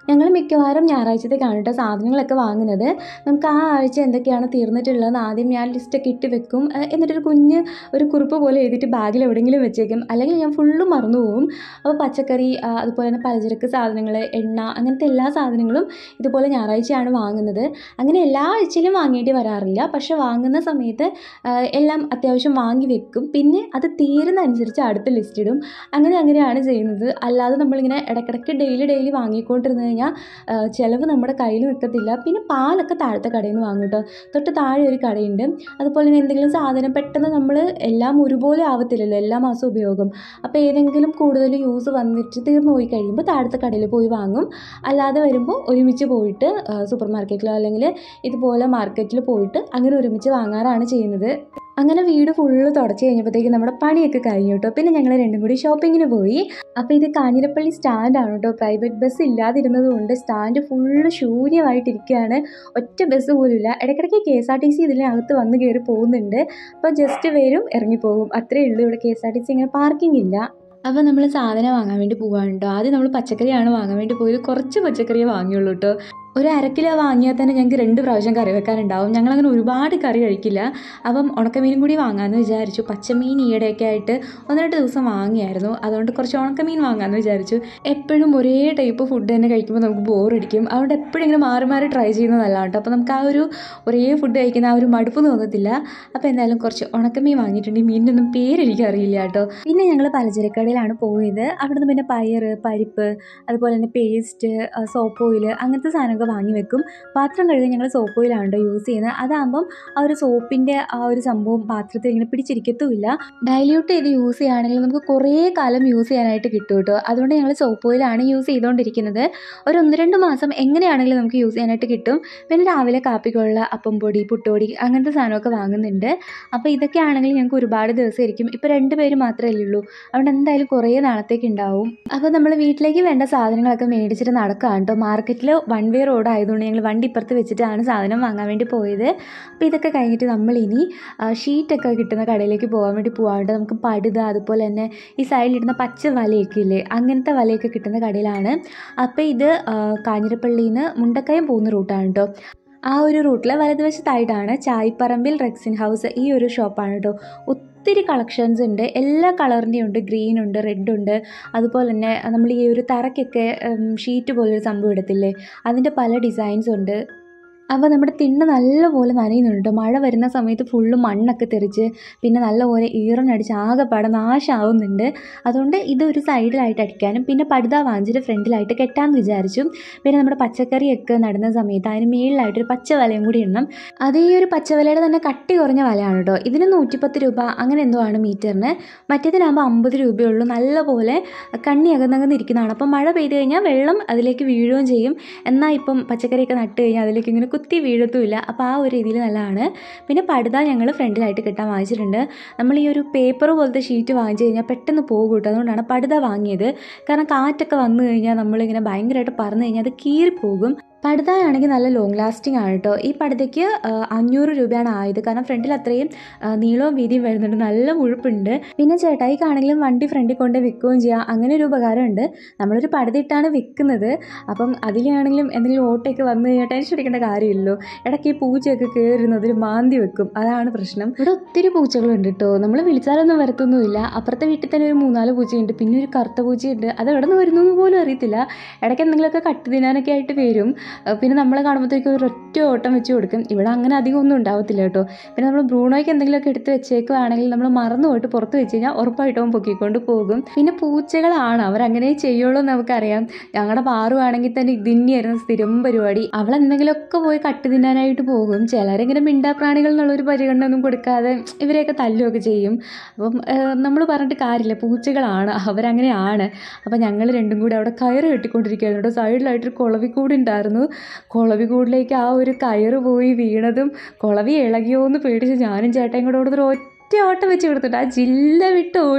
ഞങ്ങൾ മിക്കവാറും ഞായറാഴ്ചത്തേക്കാണ് കേട്ടോ സാധനങ്ങളൊക്കെ വാങ്ങുന്നത്. നമുക്ക് ആ ആഴ്ച എന്തൊക്കെയാണ് തീർന്നിട്ടുള്ളതെന്ന് ആദ്യം ഞാൻ ലിസ്റ്റൊക്കെ ഇട്ട് വെക്കും. എന്നിട്ടൊരു കുഞ്ഞ് ഒരു കുറിപ്പ് പോലെ എഴുതിയിട്ട് ബാഗിൽ എവിടെയെങ്കിലും വെച്ചേക്കും, അല്ലെങ്കിൽ ഞാൻ ഫുള്ളും മറന്നു പോകും. അപ്പോൾ പച്ചക്കറി, അതുപോലെ തന്നെ പലചരക്ക് സാധനങ്ങൾ, എണ്ണ, അങ്ങനത്തെ എല്ലാ സാധനങ്ങളും ഇതുപോലെ ഞായറാഴ്ചയാണ് വാങ്ങുന്നത്. അങ്ങനെ എല്ലാ ആഴ്ചയിലും വാങ്ങേണ്ടി വരാറില്ല, പക്ഷെ വാങ്ങുന്ന സമയത്ത് എല്ലാം അത്യാവശ്യം വാങ്ങി വെക്കും. പിന്നെ അത് തീരുന്ന അനുസരിച്ച് അടുത്ത ലിസ്റ്റ് ഇടും. അങ്ങനെ അങ്ങനെയാണ് ചെയ്യുന്നത്. അല്ലാതെ നമ്മളിങ്ങനെ ഇടയ്ക്കിടയ്ക്ക് ഡെയിലി ഡെയിലി വാങ്ങിക്കൊണ്ടിരുന്ന് കഴിഞ്ഞാൽ ചിലവ് നമ്മുടെ കയ്യിൽ നിൽക്കത്തില്ല. പിന്നെ പാലൊക്കെ താഴത്തെ കടയിൽ നിന്ന് വാങ്ങും കേട്ടോ. തൊട്ട് താഴെ ഒരു കടയുണ്ട്. അതുപോലെ തന്നെ എന്തെങ്കിലും സാധനം പെട്ടെന്ന് നമ്മൾ എല്ലാം ഒരുപോലെ ആവത്തില്ലല്ലോ എല്ലാ മാസവും ഉപയോഗം. അപ്പോൾ ഏതെങ്കിലും കൂടുതൽ യൂസ് വന്നിട്ട് തീർന്നു പോയി കഴിയുമ്പോൾ താഴത്തെ കടയിൽ പോയി വാങ്ങും. അല്ലാതെ വരുമ്പോൾ ഒരുമിച്ച് പോയിട്ട് സൂപ്പർ മാർക്കറ്റിലോ അല്ലെങ്കിൽ ഇതുപോലെ മാർക്കറ്റിൽ പോയിട്ട് അങ്ങനെ ഒരുമിച്ച് വാങ്ങാറാണ് ചെയ്യുന്നത്. അങ്ങനെ വീട് ഫുള്ള് തുടച്ച് കഴിഞ്ഞപ്പോഴത്തേക്ക് നമ്മുടെ പണിയൊക്കെ കഴിഞ്ഞു കേട്ടോ. പിന്നെ ഞങ്ങൾ രണ്ടും കൂടി ഷോപ്പിങ്ങിന് പോയി. അപ്പോൾ ഇത് കാഞ്ഞിരപ്പള്ളി സ്റ്റാൻഡാണ് കേട്ടോ. പ്രൈവറ്റ് ബസ് ഇല്ലാതിരുന്നത് കൊണ്ട് സ്റ്റാൻഡ് ഫുള്ള് ശൂന്യമായിട്ടിരിക്കുകയാണ്. ഒറ്റ ബസ് പോലും ഇല്ല. ഇടയ്ക്കിടയ്ക്ക് K S R T C ഇതിനകത്ത് വന്ന് കയറി പോകുന്നുണ്ട്. അപ്പോൾ ജസ്റ്റ് വരും, ഇറങ്ങിപ്പോകും, അത്രയേ ഉള്ളൂ. ഇവിടെ K S R T C ഇങ്ങനെ പാർക്കിംഗ് ഇല്ല. അപ്പോൾ നമ്മൾ സാധനം വാങ്ങാൻ വേണ്ടി പോകാൻ കേട്ടോ. ആദ്യം നമ്മൾ പച്ചക്കറിയാണ് വാങ്ങാൻ വേണ്ടി പോയത്. കുറച്ച് പച്ചക്കറിയേ വാങ്ങിയുള്ളൂ കേട്ടോ. ഒരു അര കിലോ വാങ്ങിയാൽ തന്നെ ഞങ്ങൾക്ക് രണ്ട് പ്രാവശ്യം കറി വെക്കാനുണ്ടാവും. ഞങ്ങളങ്ങനെ ഒരുപാട് കറി കഴിക്കില്ല. അപ്പം ഉണക്കമീനും കൂടി വാങ്ങാമെന്ന് വിചാരിച്ചു. പച്ചമീൻ ഈയിടെയൊക്കെ ആയിട്ട് ഒന്ന് രണ്ട് ദിവസം വാങ്ങിയായിരുന്നു. അതുകൊണ്ട് കുറച്ച് ഉണക്കമീൻ വാങ്ങാമെന്ന് വിചാരിച്ചു. എപ്പോഴും ഒരേ ടൈപ്പ് ഫുഡ് തന്നെ കഴിക്കുമ്പോൾ നമുക്ക് ബോറടിക്കും. അതുകൊണ്ട് എപ്പോഴും ഇങ്ങനെ മാറി മാറി ട്രൈ ചെയ്യുന്നതല്ല കേട്ടോ. അപ്പോൾ നമുക്ക് ആ ഒരു ഒരേ ഫുഡ് കഴിക്കുന്ന ആ ഒരു മടുപ്പ് തോന്നത്തില്ല. അപ്പോൾ എന്തായാലും കുറച്ച് ഉണക്കമീൻ വാങ്ങിയിട്ടുണ്ട്. ഈ മീനിൻ്റെ ഒന്നും പേരെനിക്കറിയില്ല കേട്ടോ. പിന്നെ ഞങ്ങൾ പലചരക്കടയിലാണ് പോയത്. അവിടുന്ന് പിന്നെ പയർ, പരിപ്പ്, അതുപോലെ തന്നെ പേസ്റ്റ്, സോപ്പ് ഓയിൽ, അങ്ങനത്തെ സാധനങ്ങൾ വാങ്ങി വെക്കും. പാത്രം കഴുകാൻ ഞങ്ങൾ സോപ്പ് ഓയിലാണ് യൂസ് ചെയ്യുന്നത്. അതാകുമ്പം ആ ഒരു സോപ്പിൻ്റെ ആ ഒരു സംഭവം പാത്രത്തിൽ ഇങ്ങനെ പിടിച്ചിരിക്കത്തുമില്ല. ഡൈല്യൂട്ട് ചെയ്ത് യൂസ് ചെയ്യുകയാണെങ്കിൽ നമുക്ക് കുറേ കാലം യൂസ് ചെയ്യാനായിട്ട് കിട്ടും കേട്ടോ. അതുകൊണ്ട് ഞങ്ങൾ സോപ്പ് ഓയിലാണ് യൂസ് ചെയ്തുകൊണ്ടിരിക്കുന്നത്. ഒരു ഒന്ന് രണ്ട് മാസം എങ്ങനെയാണെങ്കിലും നമുക്ക് യൂസ് ചെയ്യാനായിട്ട് കിട്ടും. പിന്നെ രാവിലെ കാപ്പിക്കുള്ള അപ്പം പൊടി, പുട്ടുപൊടി, അങ്ങനത്തെ സാധനമൊക്കെ വാങ്ങുന്നുണ്ട്. അപ്പോൾ ഇതൊക്കെ ആണെങ്കിൽ ഞങ്ങൾക്ക് ഒരുപാട് ദിവസം ഇരിക്കും. ഇപ്പോൾ രണ്ട് പേര് മാത്രമേ ഉള്ളൂ. അതുകൊണ്ട് എന്തായാലും കുറേ നാളത്തേക്ക് ഉണ്ടാവും. അപ്പോൾ നമ്മൾ വീട്ടിലേക്ക് വേണ്ട സാധനങ്ങളൊക്കെ മേടിച്ചിട്ട് നടക്കുകയാണ് കേട്ടോ. മാർക്കറ്റിൽ വൺ വേ റോഡ് ആയതുകൊണ്ട് ഞങ്ങൾ വണ്ടി ഇപ്പുറത്ത് വെച്ചിട്ടാണ് സാധനം വാങ്ങാൻ വേണ്ടി പോയത്. അപ്പോൾ ഇതൊക്കെ കഴിഞ്ഞിട്ട് നമ്മളിനി ഷീറ്റൊക്കെ കിട്ടുന്ന കടയിലേക്ക് പോകാൻ വേണ്ടി പോകാറുണ്ട്. നമുക്ക് പടുത, അതുപോലെ തന്നെ ഈ സൈഡിലിടുന്ന പച്ച വലയൊക്കെ ഇല്ലേ, അങ്ങനത്തെ വലയൊക്കെ കിട്ടുന്ന കടയിലാണ്. അപ്പോൾ ഇത് കാഞ്ഞിരപ്പള്ളിയിൽ നിന്ന് മുണ്ടക്കയം പോകുന്ന റൂട്ടാണ് കേട്ടോ. ആ ഒരു റൂട്ടിൽ വലതുവശത്തായിട്ടാണ് ചായ്പറമ്പിൽ റെക്സിൻ ഹൗസ്, ഈ ഒരു ഷോപ്പാണ് കേട്ടോ. ഒത്തിരി കളക്ഷൻസ് ഉണ്ട്. എല്ലാ കളറിൻ്റെയും ഉണ്ട്. ഗ്രീൻ ഉണ്ട്, റെഡ് ഉണ്ട്. അതുപോലെ തന്നെ നമ്മൾ ഈ ഒരു തറയ്ക്കൊക്കെ ഷീറ്റ് പോലൊരു സംഭവം എടുത്തില്ലേ, അതിൻ്റെ പല ഡിസൈൻസ് ഉണ്ട്. അപ്പോൾ നമ്മുടെ തിണ്ണ നല്ലപോലെ നനയുന്നുണ്ട്. മഴ വരുന്ന സമയത്ത് ഫുള്ള് മണ്ണൊക്കെ തെറിച്ച് പിന്നെ നല്ലപോലെ ഈറനടിച്ച് ആകെപ്പാടെ നാശമാവുന്നുണ്ട്. അതുകൊണ്ട് ഇതൊരു സൈഡിലായിട്ട് അടിക്കാനും പിന്നെ പടുത വാങ്ങിച്ചിട്ട് ഫ്രണ്ടിലായിട്ട് കെട്ടാമെന്ന് വിചാരിച്ചു. പിന്നെ നമ്മുടെ പച്ചക്കറിയൊക്കെ നടുന്ന സമയത്ത് അതിന് മേളിലായിട്ടൊരു പച്ച വലയും കൂടി ഇടണം. അത് ഈ ഒരു പച്ചവലയുടെ തന്നെ കട്ടി കുറഞ്ഞ വലയാണ് കേട്ടോ. ഇതിന് നൂറ്റിപ്പത്ത് രൂപ അങ്ങനെ എന്തോ ആണ് മീറ്ററിന്. മറ്റേതിനാകുമ്പോൾ അമ്പത് രൂപയുള്ളൂ. നല്ലപോലെ കണ്ണി അകന്നകന്നിരിക്കുന്നതാണ്. അപ്പം മഴ പെയ്ത് കഴിഞ്ഞാൽ വെള്ളം അതിലേക്ക് വീഴുകയും ചെയ്യും. എന്നാൽ ഇപ്പം പച്ചക്കറിയൊക്കെ നട്ട് കഴിഞ്ഞാൽ അതിലേക്ക് ഇങ്ങനെ കുത്തി വീഴത്തുമില്ല. അപ്പോൾ ആ ഒരു രീതിയിൽ നല്ലതാണ്. പിന്നെ പടുത ഞങ്ങൾ ഫ്രണ്ടിലായിട്ട് കെട്ടാൻ വാങ്ങിച്ചിട്ടുണ്ട്. നമ്മൾ ഈ ഒരു പേപ്പർ പോലത്തെ ഷീറ്റ് വാങ്ങിച്ചു കഴിഞ്ഞാൽ പെട്ടെന്ന് പോകും കേട്ടോ. അതുകൊണ്ടാണ് പടുത വാങ്ങിയത്. കാരണം കാറ്റൊക്കെ വന്നു കഴിഞ്ഞാൽ നമ്മളിങ്ങനെ ഭയങ്കരമായിട്ട് പറന്നു കഴിഞ്ഞാൽ അത് കീറിപ്പോകും. പടുതയാണെങ്കിൽ നല്ല ലോങ് ലാസ്റ്റിംഗ് ആണ് കേട്ടോ. ഈ പടുതയ്ക്ക് അഞ്ഞൂറ് രൂപയാണ് ആയത്. കാരണം ഫ്രണ്ടിൽ അത്രയും നീളവും വീതിയും വരുന്നുണ്ട്, നല്ല മുഴുപ്പുണ്ട്. പിന്നെ ചേട്ടായിക്കാണെങ്കിലും വണ്ടി ഫ്രണ്ടിൽ കൊണ്ട് വെക്കുകയും ചെയ്യാം. അങ്ങനെ ഒരു ഉപകാരമുണ്ട്. നമ്മളൊരു പടുത ഇട്ടാണ് വെക്കുന്നത്. അപ്പം അതിലാണെങ്കിലും എന്തെങ്കിലും ഓട്ടയൊക്കെ വന്നു കഴിഞ്ഞാൽ ടെൻഷൻ അടിക്കേണ്ട കാര്യമില്ലല്ലോ. ഇടയ്ക്ക് ഈ പൂച്ചയൊക്കെ കയറുന്നു, അതിൽ മാന്തി വെക്കും, അതാണ് പ്രശ്നം. ഇവിടെ ഒത്തിരി പൂച്ചകളുണ്ട് കേട്ടോ. നമ്മൾ വിളിച്ചാലൊന്നും വരത്തൊന്നുമില്ല. അപ്പുറത്തെ വീട്ടിൽ തന്നെ ഒരു മൂന്നാല് പൂച്ചയുണ്ട്. പിന്നെ ഒരു കറുത്ത പൂച്ചയുണ്ട്. അത് എവിടെ നിന്ന് വരുന്നു എന്ന് പോലും അറിയത്തില്ല. ഇടയ്ക്ക് എന്തെങ്കിലുമൊക്കെ കട്ട് തിന്നാനൊക്കെ ആയിട്ട് വരും. പിന്നെ നമ്മളെ കാണുമ്പോഴത്തേക്കും ഒരു ഒറ്റ ഓട്ടം വെച്ച് കൊടുക്കും. ഇവിടെ അങ്ങനെ അധികം ഒന്നും ഉണ്ടാവത്തില്ല കേട്ടോ. പിന്നെ നമ്മൾ ബ്രൂണോയ്ക്ക് എന്തെങ്കിലുമൊക്കെ എടുത്ത് വെച്ചേക്കുവാണെങ്കിൽ നമ്മൾ മറന്നു പോയിട്ട് പുറത്ത് വെച്ച് കഴിഞ്ഞാൽ ഉറപ്പായിട്ടും പൊക്കിക്കൊണ്ട് പോകും. പിന്നെ പൂച്ചകളാണ്, അവരങ്ങനെ ചെയ്യുള്ളൂ എന്ന് നമുക്കറിയാം. ഞങ്ങളുടെ പാറുവാണെങ്കിൽ തന്നെ ഇതിന്നെയായിരുന്നു സ്ഥിരം പരിപാടി. അവൾ എന്തെങ്കിലുമൊക്കെ പോയി കട്ട് തിന്നാനായിട്ട് പോകും. ചിലരെങ്ങനെ മിണ്ടാപ്രാണികൾ എന്നുള്ളൊരു പരിഗണന ഒന്നും കൊടുക്കാതെ ഇവരെയൊക്കെ തല്ലുമൊക്കെ ചെയ്യും. അപ്പം നമ്മൾ പറഞ്ഞിട്ട് കാര്യമില്ല, പൂച്ചകളാണ്, അവരങ്ങനെയാണ്. അപ്പം ഞങ്ങൾ രണ്ടും കൂടി അവിടെ കയറ് കെട്ടിക്കൊണ്ടിരിക്കുകയായിരുന്നു കേട്ടോ. സൈഡിലായിട്ടൊരു കുളവിക്കൂട് ഉണ്ടായിരുന്നു. കുളവിക്കൂടിലേക്ക് ആ ഒരു കയറ് പോയി വീണതും കുളവി ഇളകിയോ എന്ന് പേടിച്ച് ഞാനും ചേട്ടയും കൂടെ ഓടുന്നൊരു ഒറ്റ ഓട്ടം വെച്ച് കൊടുത്തിട്ട് ആ ജില്ല വിട്ട് ഓടി.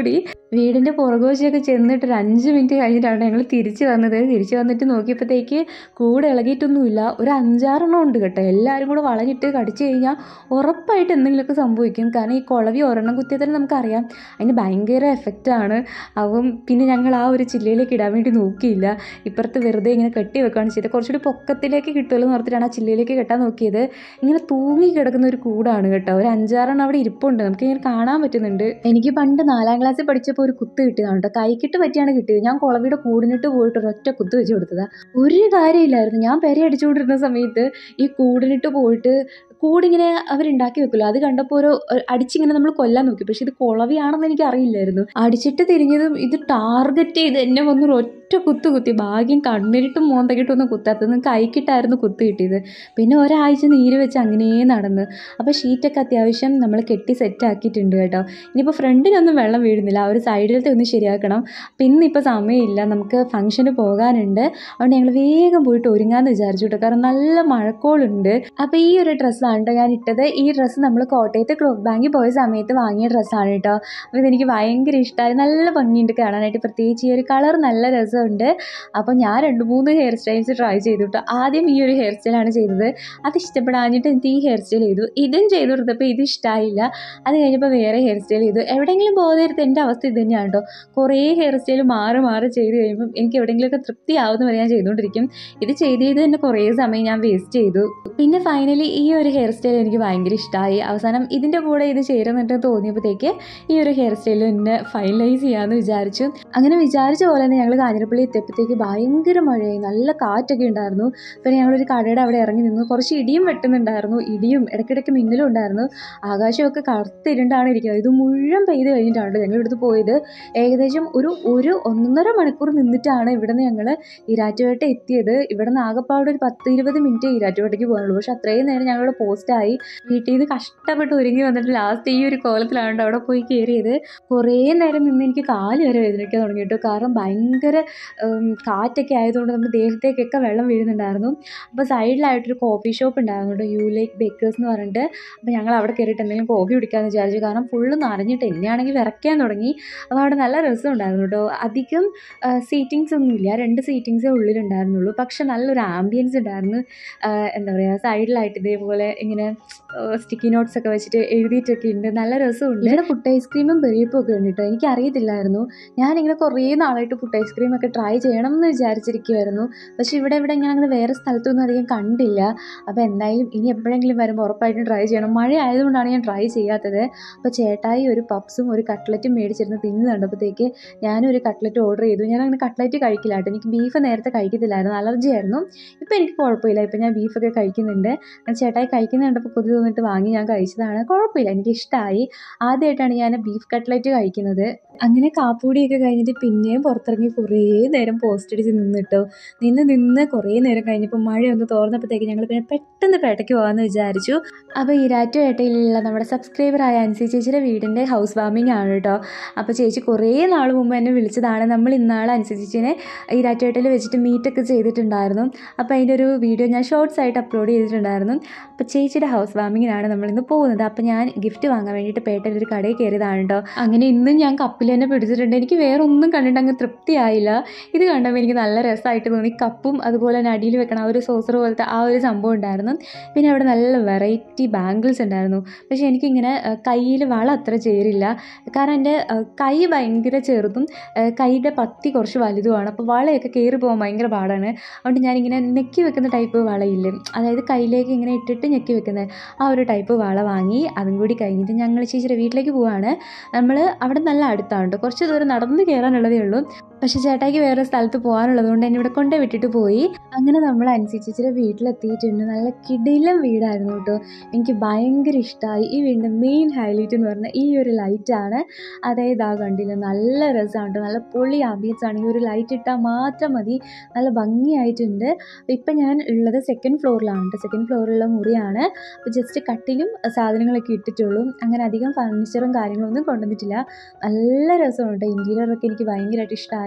വീടിൻ്റെ പുറകുവശമൊക്കെ ചെന്നിട്ട് ഒരു അഞ്ച് മിനിറ്റ് കഴിഞ്ഞിട്ടാണ് ഞങ്ങൾ തിരിച്ച് വന്നത്. തിരിച്ച് വന്നിട്ട് നോക്കിയപ്പോഴത്തേക്ക് കൂടെ ഇളകിയിട്ടൊന്നുമില്ല. ഒരു അഞ്ചാറെണ്ണം ഉണ്ട് കേട്ടോ. എല്ലാവരും കൂടെ വളഞ്ഞിട്ട് കടിച്ചു കഴിഞ്ഞാൽ ഉറപ്പായിട്ട് എന്തെങ്കിലുമൊക്കെ സംഭവിക്കും. കാരണം ഈ കുളവി ഒരെണ്ണം കുത്തിയാൽ തന്നെ നമുക്കറിയാം അതിന് ഭയങ്കര എഫക്റ്റാണ്. അപ്പം പിന്നെ ഞങ്ങൾ ആ ഒരു ചില്ലയിലേക്ക് ഇടാൻ വേണ്ടി നോക്കിയില്ല. ഇപ്പുറത്ത് വെറുതെ ഇങ്ങനെ കെട്ടി വെക്കുകയാണ് ചെയ്തത്. കുറച്ചുകൂടി പൊക്കത്തിലേക്ക് കിട്ടുമല്ലോ എന്ന് ഓർത്തിട്ടാണ് ആ ചില്ലയിലേക്ക് കെട്ടാൻ നോക്കിയത്. ഇങ്ങനെ തൂങ്ങി കിടക്കുന്ന ഒരു കൂടാണ് കേട്ടോ. ഒരു അഞ്ചാറെണ്ണം അവിടെ ഇരിപ്പുണ്ട്, നമുക്കിങ്ങനെ കാണാൻ പറ്റുന്നുണ്ട്. എനിക്ക് പണ്ട് നാലാം ക്ലാസ്സിൽ പഠിച്ചപ്പോൾ ഒരു കുത്ത് കിട്ടിയതാണ് കേട്ടോ. കൈക്കിട്ട് പറ്റിയാണ് കിട്ടിയത്. ഞാൻ കുളവിയുടെ കൂടിനിട്ട് പോയിട്ട് ഒരൊറ്റ കുത്ത് വെച്ച് കൊടുത്തതാണ്. ഒരു കാര്യമില്ലായിരുന്നു. ഞാൻ പെര അടിച്ചുകൊണ്ടിരുന്ന സമയത്ത് ഈ കൂടിനിട്ട് പോയിട്ട് കൂടിങ്ങനെ അവരുണ്ടാക്കി വെക്കുമല്ലോ, അത് കണ്ടപ്പോൾ ഒരു അടിച്ചിങ്ങനെ നമ്മൾ കൊല്ലാൻ നോക്കി. പക്ഷെ ഇത് കുളവിയാണെന്ന് എനിക്ക് അറിയില്ലായിരുന്നു. അടിച്ചിട്ട് തിരിഞ്ഞതും ഇത് ടാർഗറ്റ് ചെയ്ത് എന്നെ വന്നൊരു ഒറ്റ കുത്ത് കുത്തി. ഭാഗ്യം കണ്ണിരിട്ടും മോന്തക്കിട്ടും ഒന്നും കുത്താത്തത്, കൈക്കിട്ടായിരുന്നു കുത്ത് കിട്ടിയത്. പിന്നെ ഒരാഴ്ച നീര് വെച്ച് അങ്ങനെ നടന്ന്. അപ്പോൾ ഷീറ്റൊക്കെ അത്യാവശ്യം നമ്മൾ കെട്ടി സെറ്റ് ആക്കിയിട്ടുണ്ട് കേട്ടോ. ഇനിയിപ്പോൾ ഫ്രണ്ടിലൊന്നും വെള്ളം വീഴുന്നില്ല, ആ ഒരു സൈഡിലത്തെ ഒന്ന് ശരിയാക്കണം. പിന്നെ ഇപ്പോൾ സമയമില്ല, നമുക്ക് ഫംഗ്ഷന് പോകാനുണ്ട്. അതുകൊണ്ട് ഞങ്ങൾ വേഗം പോയിട്ട് ഒരുങ്ങാമെന്ന് വിചാരിച്ചു കേട്ടോ. കാരണം നല്ല മഴക്കോളുണ്ട്. അപ്പോൾ ഈ ഒരു ഡ്രസ്സാണ് കേട്ടോ ഞാൻ ഇട്ടത്. ഈ ഡ്രസ്സ് നമ്മൾ കോട്ടയത്ത് ക്ലോത്ത് ബാങ്കിൽ പോയ സമയത്ത് വാങ്ങിയ ഡ്രസ്സാണ് കേട്ടോ. അപ്പോൾ ഇതെനിക്ക് ഭയങ്കര ഇഷ്ടമായി. നല്ല ഭംഗിയുണ്ട് കാണാനായിട്ട്. പ്രത്യേകിച്ച് ഈ ഒരു കളർ നല്ല രസമുണ്ട്. അപ്പോൾ ഞാൻ രണ്ട് മൂന്ന് ഹെയർ സ്റ്റൈൽസ് ട്രൈ ചെയ്തു കേട്ടോ. ആദ്യം ഈ ഒരു ഹെയർ സ്റ്റൈലാണ് ചെയ്തത്. അത് ഇഷ്ടപ്പെടാഞ്ഞിട്ട് എനിക്ക് ഈ ഹെയർ സ്റ്റൈൽ ചെയ്തു. ഇതും ചെയ്തു കൊടുത്തപ്പോൾ ഇത് ഇഷ്ടമായില്ല. അത് കഴിഞ്ഞപ്പോൾ വേറെ ഹെയർ സ്റ്റൈൽ ചെയ്തു. എവിടെയെങ്കിലും പോകരുത്, എൻ്റെ അവസ്ഥ ഇത് തന്നെയാണ് കേട്ടോ. കുറേ ഹെയർ സ്റ്റൈൽ മാറി മാറി ചെയ്ത് കഴിയുമ്പം എനിക്ക് എവിടെയെങ്കിലുമൊക്കെ തൃപ്തിയാവുന്ന വരെ ഞാൻ ചെയ്തുകൊണ്ടിരിക്കും. ഇത് ചെയ്ത് ചെയ്ത് തന്നെ കുറേ സമയം ഞാൻ വേസ്റ്റ് ചെയ്തു. പിന്നെ ഫൈനലി ഈ ഒരു ഹെയർ സ്റ്റൈൽ എനിക്ക് ഭയങ്കര ഇഷ്ടമായി. അവസാനം ഇതിൻ്റെ കൂടെ ഇത് ചേരുന്നിട്ട് തോന്നിയപ്പോഴത്തേക്ക് ഈ ഒരു ഹെയർ സ്റ്റൈൽ എന്നെ ഫൈനലൈസ് ചെയ്യാമെന്ന് വിചാരിച്ചു. അങ്ങനെ വിചാരിച്ച പോലെ തന്നെ ഞങ്ങൾ കാഞ്ഞിരപ്പള്ളി എത്തിയപ്പോഴത്തേക്ക് ഭയങ്കര മഴയായി, നല്ല കാറ്റൊക്കെ ഉണ്ടായിരുന്നു. പിന്നെ ഞങ്ങളൊരു കടയുടെ അവിടെ ഇറങ്ങി നിന്നു. കുറച്ച് ഇടിയും വെട്ടുന്നുണ്ടായിരുന്നു. ഇടിയും ഇടയ്ക്കിടയ്ക്ക് മിന്നലും ഉണ്ടായിരുന്നു. ആകാശമൊക്കെ കറുത്തിരുണ്ടാണ് ഇരിക്കുന്നത്. ഇത് മുഴുവൻ പെയ്ത് കഴിഞ്ഞിട്ടാണ് ഞങ്ങൾ ഇവിടുത്തെ പോയത്. ഏകദേശം ഒരു ഒരു ഒന്നര മണിക്കൂർ നിന്നിട്ടാണ് ഇവിടെ നിന്ന് ഞങ്ങൾ ഈരാറ്റുപേട്ട എത്തിയത്. ഇവിടെ നിന്ന് ആകെപ്പാട് ഒരു പത്ത് ഇരുപത് മിനിറ്റ് ഈരാറ്റുപേട്ടയ്ക്ക് പോകാനുള്ളൂ. പക്ഷെ അത്രയും നേരം ഞങ്ങളുടെ പോസ്റ്റായി. വീട്ടിൽ നിന്ന് കഷ്ടപ്പെട്ട് ഒരുങ്ങി വന്നിട്ട് ലാസ്റ്റ് ഈ ഒരു കോലത്തിലാണ് അവിടെ പോയി കയറിയത്. കുറേ നേരം നിന്ന് എനിക്ക് കാല് വരെ വേദനിക്കാൻ തുടങ്ങി കേട്ടോ. കാരണം ഭയങ്കര കാറ്റൊക്കെ ആയതുകൊണ്ട് നമ്മുടെ ദേഹത്തേക്കൊക്കെ വെള്ളം വീഴുന്നുണ്ടായിരുന്നു. അപ്പോൾ സൈഡിലായിട്ടൊരു കോഫി ഷോപ്പ് ഉണ്ടായിരുന്നു കേട്ടോ, യു ലൈക്ക് ബേക്കേഴ്സ് എന്ന് പറഞ്ഞിട്ട്. അപ്പോൾ ഞങ്ങൾ അവിടെ കയറിയിട്ട് എന്തെങ്കിലും കോഫി കുടിക്കാമെന്ന് വിചാരിച്ചു. കാരണം ഫുള്ള് നനഞ്ഞിട്ട് എന്നെയാണെങ്കിൽ വിറയ്ക്കാൻ തുടങ്ങി. അപ്പോൾ അവിടെ നല്ല രസം ഉണ്ടായിരുന്നു കേട്ടോ. അധികം സീറ്റിങ്സ് ഒന്നുമില്ല, രണ്ട് സീറ്റിങ്സേ ഉള്ളിലുണ്ടായിരുന്നുള്ളൂ. പക്ഷെ നല്ലൊരു ആംബിയൻസ് ഉണ്ടായിരുന്നു. എന്താ പറയുക, സൈഡിലായിട്ട് ഇതേപോലെ ഇങ്ങനെ സ്റ്റിക്കി നോട്ട്സ് ഒക്കെ വെച്ചിട്ട് എഴുതിയിട്ടൊക്കെ ഉണ്ട്. നല്ല രസമുണ്ട്. ഇവിടെ ഫുഡ് ഐസ്ക്രീമും ബെറിയപ്പും ഒക്കെ ഉണ്ട് കേട്ടോ. എനിക്ക് അറിയത്തില്ലായിരുന്നു. ഞാനിങ്ങനെ കുറേ നാളായിട്ട് ഫുഡ് ഐസ്ക്രീമൊക്കെ ട്രൈ ചെയ്യണം എന്ന് വിചാരിച്ചിരിക്കുമായിരുന്നു. പക്ഷെ ഇവിടെ ഇവിടെ ഇങ്ങനെ അങ്ങനെ വേറെ സ്ഥലത്തൊന്നും അധികം കണ്ടില്ല. അപ്പോൾ എന്തായാലും ഇനി എപ്പോഴെങ്കിലും വരുമ്പോൾ ഉറപ്പായിട്ടും ട്രൈ ചെയ്യണം. മഴ ആയതുകൊണ്ടാണ് ഞാൻ ട്രൈ ചെയ്യാത്തത്. അപ്പോൾ ചേട്ടായി ഒരു പപ്സും ഒരു കട്ട്ലറ്റും മേടിച്ചിരുന്ന് തിന്ന് കണ്ടപ്പോഴത്തേക്ക് ഞാനും ഒരു കട്ട്ലറ്റ് ഓർഡർ ചെയ്തു. ഞാൻ അങ്ങനെ കട്ട്ലറ്റ് കഴിക്കില്ല കേട്ടോ. എനിക്ക് ബീഫ് നേരത്തെ കഴിക്കത്തില്ലായിരുന്നു, അലർജി ആയിരുന്നു. ഇപ്പോൾ എനിക്ക് കുഴപ്പമില്ല. ഇപ്പോൾ ഞാൻ ബീഫൊക്കെ കഴിക്കുന്നുണ്ട്. ചേട്ടായി കഴിക്കുന്ന കണ്ടപ്പോൾ കൊതി തോന്നിട്ട് വാങ്ങി ഞാൻ കഴിച്ചതാണ്. കുഴപ്പമില്ല, എനിക്ക് ഇഷ്ടമായി. ആദ്യമായിട്ടാണ് ഞാൻ ബീഫ് കട്ട്ലറ്റ് കഴിക്കുന്നത്. അങ്ങനെ കാപ്പൂടിയൊക്കെ കഴിഞ്ഞിട്ട് പിന്നെയും പുറത്തിറങ്ങി കുറേ നേരം പോസ്റ്റ് അടിച്ച് നിന്നിട്ടോ. നിന്ന് നിന്ന് കുറേ നേരം കഴിഞ്ഞപ്പോൾ മഴയൊന്ന് തോർന്നപ്പോഴത്തേക്ക് ഞങ്ങൾ പിന്നെ പെട്ടെന്ന് പേട്ടയ്ക്ക് പോകാമെന്ന് വിചാരിച്ചു. അപ്പോൾ ഈരാറ്റുപേട്ടയിലുള്ള നമ്മുടെ സബ്സ്ക്രൈബറായ അൻസി ചേച്ചിയുടെ വീടിൻ്റെ ഹൗസ് വാമിംഗ് ആണ് കേട്ടോ. അപ്പോൾ ചേച്ചി കുറേ നാൾ മുമ്പ് എന്നെ വിളിച്ചതാണ്. നമ്മൾ ഇന്നാൾ അൻസി ചേച്ചിനെ ഈരാറ്റുപേട്ടയിൽ വെച്ചിട്ട് മീറ്റൊക്കെ ചെയ്തിട്ടുണ്ടായിരുന്നു. അപ്പോൾ അതിൻ്റെ ഒരു വീഡിയോ ഞാൻ ഷോർട്സ് ആയിട്ട് അപ്ലോഡ് ചെയ്തിട്ടുണ്ടായിരുന്നു. അപ്പോൾ ചേച്ചിയുടെ ഹൗസ് വാമിങ്ങിനാണ് നമ്മളിന്ന് പോകുന്നത്. അപ്പോൾ ഞാൻ ഗിഫ്റ്റ് വാങ്ങാൻ വേണ്ടിയിട്ട് പേട്ടയിൽ ഒരു കടയിൽ കയറിയതാണ് കേട്ടോ. അങ്ങനെ ഇന്നും ഞാൻ കപ്പിൽ തന്നെ പിടിച്ചിട്ടുണ്ട്. എനിക്ക് വേറെ ഒന്നും കണ്ടിട്ട് അങ്ങ് തൃപ്തിയായില്ല. ഇത് കണ്ടപ്പോൾ എനിക്ക് നല്ല രസമായിട്ട് തോന്നി. കപ്പും അതുപോലെ തന്നെ അടിയിൽ വെക്കണം ആ ഒരു സോസർ പോലത്തെ ആ ഒരു സംഭവം ഉണ്ടായിരുന്നു. പിന്നെ അവിടെ നല്ല വെറൈറ്റി ബാംഗിൾസ് ഉണ്ടായിരുന്നു. പക്ഷേ എനിക്കിങ്ങനെ കയ്യിൽ വള അത്ര ചേരില്ല. കാരണം എൻ്റെ കൈ ഭയങ്കര ചെറുതും കൈയുടെ പത്തി കുറച്ച് വലുതുമാണ്. അപ്പോൾ വളയൊക്കെ കയറി പോകാൻ ഭയങ്കര പാടാണ്. അതുകൊണ്ട് ഞാനിങ്ങനെ നെക്കി വെക്കുന്ന ടൈപ്പ് വളയില്ലേ, അതായത് കയ്യിലേക്ക് ഇങ്ങനെ ഇട്ടിട്ട് ഞെക്കി വെക്കുന്നത്, ആ ഒരു ടൈപ്പ് വള വാങ്ങി. അതും കൂടി കഴിഞ്ഞിട്ട് ഞങ്ങൾ ചേച്ചിയുടെ വീട്ടിലേക്ക് പോവുകയാണ്. നമ്മൾ അവിടെ നല്ല അടുത്താണ് കേട്ടോ, കുറച്ച് ദൂരം നടന്ന് കയറാനുള്ളതേ ഉള്ളൂ. പക്ഷേ ചേട്ടായിക്ക് വേറെ സ്ഥലത്ത് പോകാനുള്ളത് കൊണ്ട് എന്നെ ഇവിടെ കൊണ്ടേ വിട്ടിട്ട് പോയി. അങ്ങനെ നമ്മൾ അൻസി ചേച്ചിയുടെ വീട്ടിലെത്തിയിട്ടുണ്ട്. നല്ല കിടിലം വീടായിരുന്നു കേട്ടോ. എനിക്ക് ഭയങ്കര ഇഷ്ടമായി. ഈ വീടിൻ്റെ മെയിൻ ഹൈലൈറ്റ് എന്ന് പറഞ്ഞാൽ ഈ ഒരു ലൈറ്റാണ്. അതായത് ആ കണ്ടില്ല, നല്ല രസമാണ് കേട്ടോ. നല്ല പൊളി ആംബിയൻസ് ആണ്. ഈ ഒരു ലൈറ്റ് ഇട്ടാൽ മാത്രം മതി, നല്ല ഭംഗിയായിട്ടുണ്ട്. ഇപ്പം ഞാൻ ഉള്ളത് സെക്കൻഡ് ഫ്ലോറിലാണ് കേട്ടോ. സെക്കൻഡ് ഫ്ലോറിലുള്ള മുറിയാണ്. അപ്പോൾ ജസ്റ്റ് കട്ടിലും സാധനങ്ങളൊക്കെ ഇട്ടിട്ടുള്ളൂ. അങ്ങനെ അധികം ഫർണിച്ചറും കാര്യങ്ങളൊന്നും കൊണ്ടുവന്നിട്ടില്ല. നല്ല രസമാണ് കേട്ടോ. ഇൻറ്റീരിയറൊക്കെ എനിക്ക് ഭയങ്കരമായിട്ട് ഇഷ്ടമായി.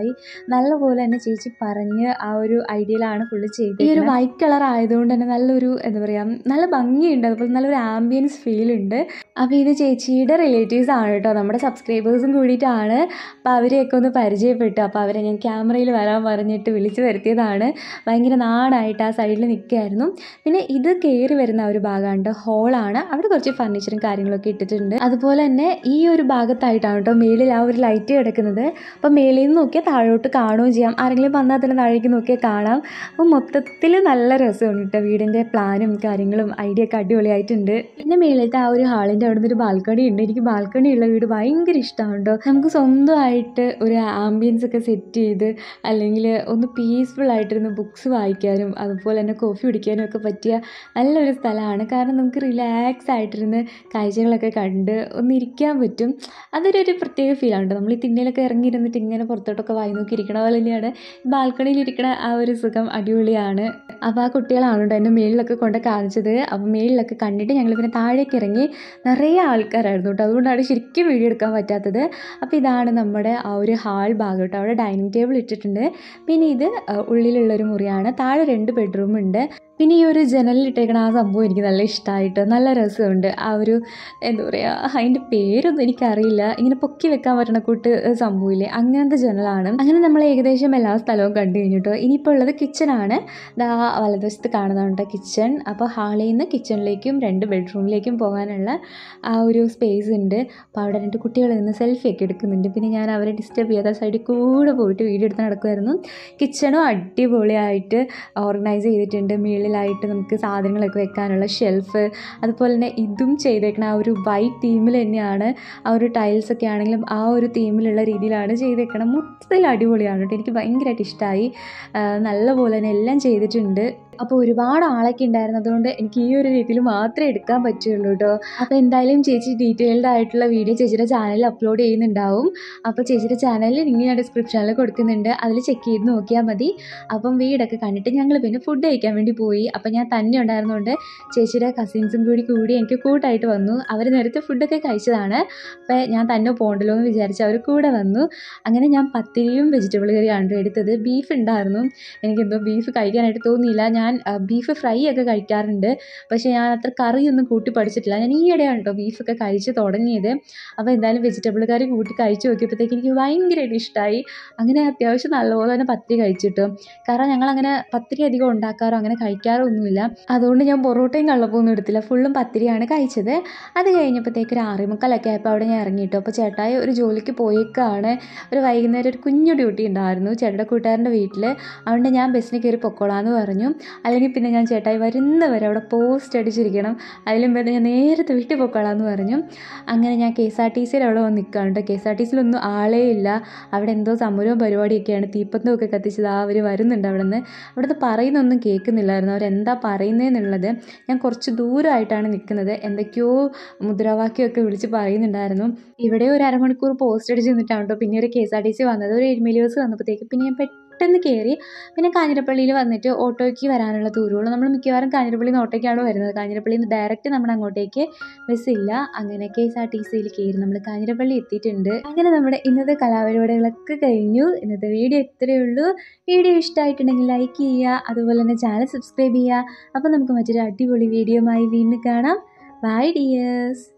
ഇഷ്ടമായി. നല്ലപോലെ തന്നെ ചേച്ചി പറഞ്ഞ് ആ ഒരു ഐഡിയയിലാണ് ഫുള്ള് ചെയ്തത്. ഈ ഒരു വൈറ്റ് കളർ ആയതുകൊണ്ട് തന്നെ നല്ലൊരു എന്താ പറയുക നല്ല ഭംഗിയുണ്ട്, അതുപോലെ നല്ലൊരു ആംബിയൻസ് ഫീൽ ഉണ്ട്. അപ്പോൾ ഇത് ചേച്ചിയുടെ റിലേറ്റീവ്സ് ആണ് കേട്ടോ, നമ്മുടെ സബ്സ്ക്രൈബേഴ്സും കൂടിയിട്ടാണ്. അപ്പോൾ അവരെയൊക്കെ ഒന്ന് പരിചയപ്പെട്ടു. അപ്പോൾ അവരെ ഞാൻ ക്യാമറയിൽ വരാൻ പറഞ്ഞിട്ട് വിളിച്ചു വരുത്തിയതാണ്. ഭയങ്കര നാടായിട്ട് ആ സൈഡിൽ നിൽക്കുകയായിരുന്നു. പിന്നെ ഇത് കയറി വരുന്ന ഒരു ഭാഗമാണ്, ഹോളാണ്. അവിടെ കുറച്ച് ഫർണിച്ചറും കാര്യങ്ങളൊക്കെ ഇട്ടിട്ടുണ്ട്. അതുപോലെ തന്നെ ഈ ഒരു ഭാഗത്തായിട്ടാണ് കേട്ടോ മേളിൽ ആ ഒരു ലൈറ്റ് കിടക്കുന്നത്. അപ്പോൾ മേളിൽ നിന്ന് നോക്കിയാൽ താഴോട്ട് കാണുകയും ചെയ്യാം. ആരെങ്കിലും വന്നാൽ തന്നെ താഴേക്ക് നോക്കിയാൽ കാണാം. അപ്പോൾ മൊത്തത്തിൽ നല്ല രസമുണ്ട് കേട്ടോ. വീടിൻ്റെ പ്ലാനും കാര്യങ്ങളും ഐഡിയ ഒക്കെ അടിപൊളിയായിട്ടുണ്ട്. പിന്നെ മേളിലത്തെ ആ ഒരു ഹാളിൻ്റെ അവിടെ നിന്ന് ഒരു ബാൽക്കണി ഉണ്ട്. എനിക്ക് ബാൽക്കണി ഉള്ള വീട് ഭയങ്കര ഇഷ്ടമുണ്ടോ. നമുക്ക് സ്വന്തമായിട്ട് ഒരു ആംബിയൻസ് ഒക്കെ സെറ്റ് ചെയ്ത് അല്ലെങ്കിൽ ഒന്ന് പീസ്ഫുൾ ആയിട്ടിരുന്ന് ബുക്സ് വായിക്കാനും അതുപോലെ തന്നെ കോഫി കുടിക്കാനും ഒക്കെ പറ്റിയ നല്ലൊരു സ്ഥലമാണ്. കാരണം നമുക്ക് റിലാക്സ് ആയിട്ടിരുന്ന് കാഴ്ചകളൊക്കെ കണ്ട് ഒന്നിരിക്കാൻ പറ്റും. അതൊരു ഒരു പ്രത്യേക ഫീലാണ്. നമ്മൾ ഈ തിണ്ണയിലൊക്കെ ഇറങ്ങിയിരുന്നിട്ട് ഇങ്ങനെ പുറത്തോട്ടൊക്കെ വായി നോക്കി ഇരിക്കണ പോലെ തന്നെയാണ് ബാൽക്കണിയിലിരിക്കണ ആ ഒരു സുഖം അടിപൊളിയാണ്. അപ്പോൾ ആ കുട്ടികളാണ് കേട്ടോ എന്നെ മേളിലൊക്കെ കൊണ്ട് കാണിച്ചത്. അപ്പോൾ മേളിലൊക്കെ കണ്ടിട്ട് ഞങ്ങൾ പിന്നെ താഴേക്ക് ഇറങ്ങി. നിറയെ ആൾക്കാരായിരുന്നു കേട്ടോ, അതുകൊണ്ടാണ് ശരിക്കും വീഡിയോ എടുക്കാൻ പറ്റാത്തത്. അപ്പോൾ ഇതാണ് നമ്മുടെ ആ ഒരു ഹാൾ ഭാഗം കേട്ടോ. അവിടെ ഡൈനിങ് ടേബിൾ ഇട്ടിട്ടുണ്ട്. പിന്നെ ഇത് ഉള്ളിലുള്ളൊരു മുറിയാണ്. താഴെ രണ്ട് ബെഡ്റൂം ഉണ്ട്. പിന്നെ ഈ ഒരു ജനലിലിട്ടേക്കണ ആ സംഭവം എനിക്ക് നല്ല ഇഷ്ടമായിട്ട് നല്ല രസമുണ്ട്. ആ ഒരു എന്താ പറയുക, അതിൻ്റെ പേരൊന്നും എനിക്കറിയില്ല, ഇങ്ങനെ പൊക്കി വെക്കാൻ പറ്റണ കൂട്ട് സംഭവമില്ലേ, അങ്ങനത്തെ ജനലാണ്. അങ്ങനെ നമ്മൾ ഏകദേശം എല്ലാ സ്ഥലവും കണ്ടു കഴിഞ്ഞിട്ടോ. ഇനിയിപ്പോൾ ഉള്ളത് കിച്ചണാണ്. ദാ വലതുവശത്ത് കാണുന്നതുകൊണ്ട് കിച്ചൺ. അപ്പോൾ ഹാളിൽ നിന്ന് കിച്ചണിലേക്കും രണ്ട് ബെഡ്റൂമിലേക്കും പോകാനുള്ള ആ ഒരു സ്പേസ് ഉണ്ട്. അപ്പോൾ അവിടെ രണ്ട് കുട്ടികൾ നിന്ന് സെൽഫിയൊക്കെ എടുക്കുന്നുണ്ട്. പിന്നെ ഞാൻ അവരെ ഡിസ്റ്റർബ് ചെയ്യാത്ത സൈഡിൽ കൂടെ പോയിട്ട് വീഡിയോ എടുത്ത് നടക്കുമായിരുന്നു. കിച്ചണും അടിപൊളിയായിട്ട് ഓർഗനൈസ് ചെയ്തിട്ടുണ്ട്. മേളിലായിട്ട് നമുക്ക് സാധനങ്ങളൊക്കെ വെക്കാനുള്ള ഷെൽഫ്, അതുപോലെ തന്നെ ഇതും ചെയ്തേക്കണ ആ ഒരു വൈറ്റ് തീമിൽ തന്നെയാണ്. ആ ഒരു ടൈൽസൊക്കെ ആണെങ്കിലും ആ ഒരു തീമിലുള്ള രീതിയിലാണ് ചെയ്തേക്കണം. മൊത്തത്തിൽ അടിപൊളിയാണ് കേട്ടോ. എനിക്ക് ഭയങ്കരമായിട്ട് ഇഷ്ടമായി. നല്ലപോലെ തന്നെ എല്ലാം ചെയ്തിട്ടുണ്ട്. അപ്പോൾ ഒരുപാട് ആളൊക്കെ ഉണ്ടായിരുന്നു, അതുകൊണ്ട് എനിക്ക് ഈ ഒരു രീതിയിൽ മാത്രമേ എടുക്കാൻ പറ്റുള്ളൂ കേട്ടോ. അപ്പോൾ എന്തായാലും ചേച്ചി ഡീറ്റെയിൽഡ് ആയിട്ടുള്ള വീഡിയോ ചേച്ചിയുടെ ചാനലിൽ അപ്ലോഡ് ചെയ്യുന്നുണ്ടാവും. അപ്പോൾ ചേച്ചിയുടെ ചാനലിൽ ലിങ്ക് ഞാൻ ഡിസ്ക്രിപ്ഷനിൽ കൊടുക്കുന്നുണ്ട്, അതിൽ ചെക്ക് ചെയ്ത് നോക്കിയാൽ മതി. അപ്പം വീടൊക്കെ കണ്ടിട്ട് ഞങ്ങൾ പിന്നെ ഫുഡ് കഴിക്കാൻ വേണ്ടി പോയി. അപ്പോൾ ഞാൻ തന്നെ ഉണ്ടായിരുന്നതുകൊണ്ട് ചേച്ചിയുടെ കസിൻസും കൂടി കൂടി എനിക്ക് കൂട്ടായിട്ട് വന്നു. അവർ നേരത്തെ ഫുഡൊക്കെ കഴിച്ചതാണ്. അപ്പോൾ ഞാൻ തന്നെ പോകണ്ടല്ലോ എന്ന് വിചാരിച്ച് അവർ കൂടെ വന്നു. അങ്ങനെ ഞാൻ പത്തിരിയും വെജിറ്റബിൾ കറിയാണ് എടുത്തത്. ബീഫ് ഉണ്ടായിരുന്നു, എനിക്കെന്തോ ബീഫ് കഴിക്കാനായിട്ട് തോന്നിയില്ല. ഞാൻ ബീഫ് ഫ്രൈ ഒക്കെ കഴിക്കാറുണ്ട്, പക്ഷേ ഞാൻ അത്ര കറിയൊന്നും കൂട്ടി പഠിച്ചിട്ടില്ല. ഞാൻ ഈയിടെയാണ് കേട്ടോ ബീഫൊക്കെ കഴിച്ച് തുടങ്ങിയത്. അപ്പോൾ എന്തായാലും വെജിറ്റബിൾ കറി കൂട്ടി കഴിച്ച് നോക്കിയപ്പോഴത്തേക്ക് എനിക്ക് ഭയങ്കരമായിട്ട് ഇഷ്ടമായി. അങ്ങനെ അത്യാവശ്യം നല്ലപോലെ തന്നെ പത്തിരി കഴിച്ചിട്ട്, കാരണം ഞങ്ങളങ്ങനെ പത്തിരി അധികം ഉണ്ടാക്കാറോ അങ്ങനെ കഴിക്കാറോ ഒന്നുമില്ല. അതുകൊണ്ട് ഞാൻ പൊറോട്ടയും കള്ളപ്പൊന്നും എടുത്തില്ല, ഫുള്ളും പത്തിരിയാണ് കഴിച്ചത്. അത് കഴിഞ്ഞപ്പോഴത്തേക്ക് ഒരു ആറേമുക്കാലൊക്കെ ആയപ്പോൾ അവിടെ ഞാൻ ഇറങ്ങിയിട്ടു. അപ്പോൾ ചേട്ടായി ഒരു ജോലിക്ക് പോയേക്കാണ്. ഒരു വൈകുന്നേരം ഒരു കുഞ്ഞു ഡ്യൂട്ടി ഉണ്ടായിരുന്നു ചേട്ടൻ്റെ കൂട്ടുകാരൻ്റെ വീട്ടിൽ. അതുകൊണ്ട് ഞാൻ ബസ്സിന് കയറി പൊക്കോളാമെന്ന് പറഞ്ഞു. അല്ലെങ്കിൽ പിന്നെ ഞാൻ ചേട്ടായി വരുന്നവരെ അവിടെ പോസ്റ്റ് അടിച്ചിരിക്കണം, അതിലും വേണ്ടി ഞാൻ നേരത്തെ വീട്ടിൽ പൊക്കോളാമെന്ന് പറഞ്ഞു. അങ്ങനെ ഞാൻ കെ എസ് ആർ ടി സിയിൽ അവിടെ വന്ന് നിൽക്കുകയാണ്. കെ എസ് ആർ ടി സിയിലൊന്നും ആളേ ഇല്ല. അവിടെ എന്തോ സമരവും പരിപാടിയൊക്കെയാണ്, തീപ്പന്തമൊക്കെ കത്തിച്ചത്. ആ അവർ വരുന്നുണ്ട് അവിടെ നിന്ന്. അവിടുത്തെ പറയുന്നൊന്നും കേൾക്കുന്നില്ലായിരുന്നു അവരെന്താ പറയുന്നതെന്നുള്ളത്. ഞാൻ കുറച്ച് ദൂരമായിട്ടാണ് നിൽക്കുന്നത്. എന്തൊക്കെയോ മുദ്രാവാക്യമൊക്കെ വിളിച്ച് പറയുന്നുണ്ടായിരുന്നു. ഇവിടെ ഒരു അരമണിക്കൂർ പോസ്റ്റ് അടിച്ച് നിന്നിട്ടാണ് കേട്ടോ പിന്നെ ഒരു K S R T C വന്നത്. ഒരു എരുമേലി ബസ് വന്നപ്പോഴത്തേക്ക് പിന്നെ ഞാൻ പെട്ടെന്ന് കയറി. പിന്നെ കാഞ്ഞിരപ്പള്ളിയിൽ വന്നിട്ട് ഓട്ടോയ്ക്ക് വരാനുള്ള ദൂരമുള്ളൂ. നമ്മൾ മിക്കവാറും കാഞ്ഞിരപ്പള്ളിയിൽ നിന്ന് ഓട്ടോയ്ക്കാണ് വരുന്നത്. കാഞ്ഞിരപ്പള്ളിയിൽ നിന്ന് ഡയറക്റ്റ് നമ്മുടെ അങ്ങോട്ടേക്ക് ബസ്സില്ല. അങ്ങനെ കെ എസ് ആർ ടി സിയിൽ കയറി നമ്മൾ കാഞ്ഞിരപ്പള്ളി എത്തിയിട്ടുണ്ട്. അങ്ങനെ നമ്മുടെ ഇന്നത്തെ കലാപരിപാടികളൊക്കെ കഴിഞ്ഞു. ഇന്നത്തെ വീഡിയോ ഇത്രയേ ഉള്ളൂ. വീഡിയോ ഇഷ്ടമായിട്ടുണ്ടെങ്കിൽ ലൈക്ക് ചെയ്യുക, അതുപോലെ തന്നെ ചാനൽ സബ്സ്ക്രൈബ് ചെയ്യുക. അപ്പോൾ നമുക്ക് മറ്റൊരു അടിപൊളി വീഡിയോയുമായി വീണ്ടും കാണാം. Bye dears.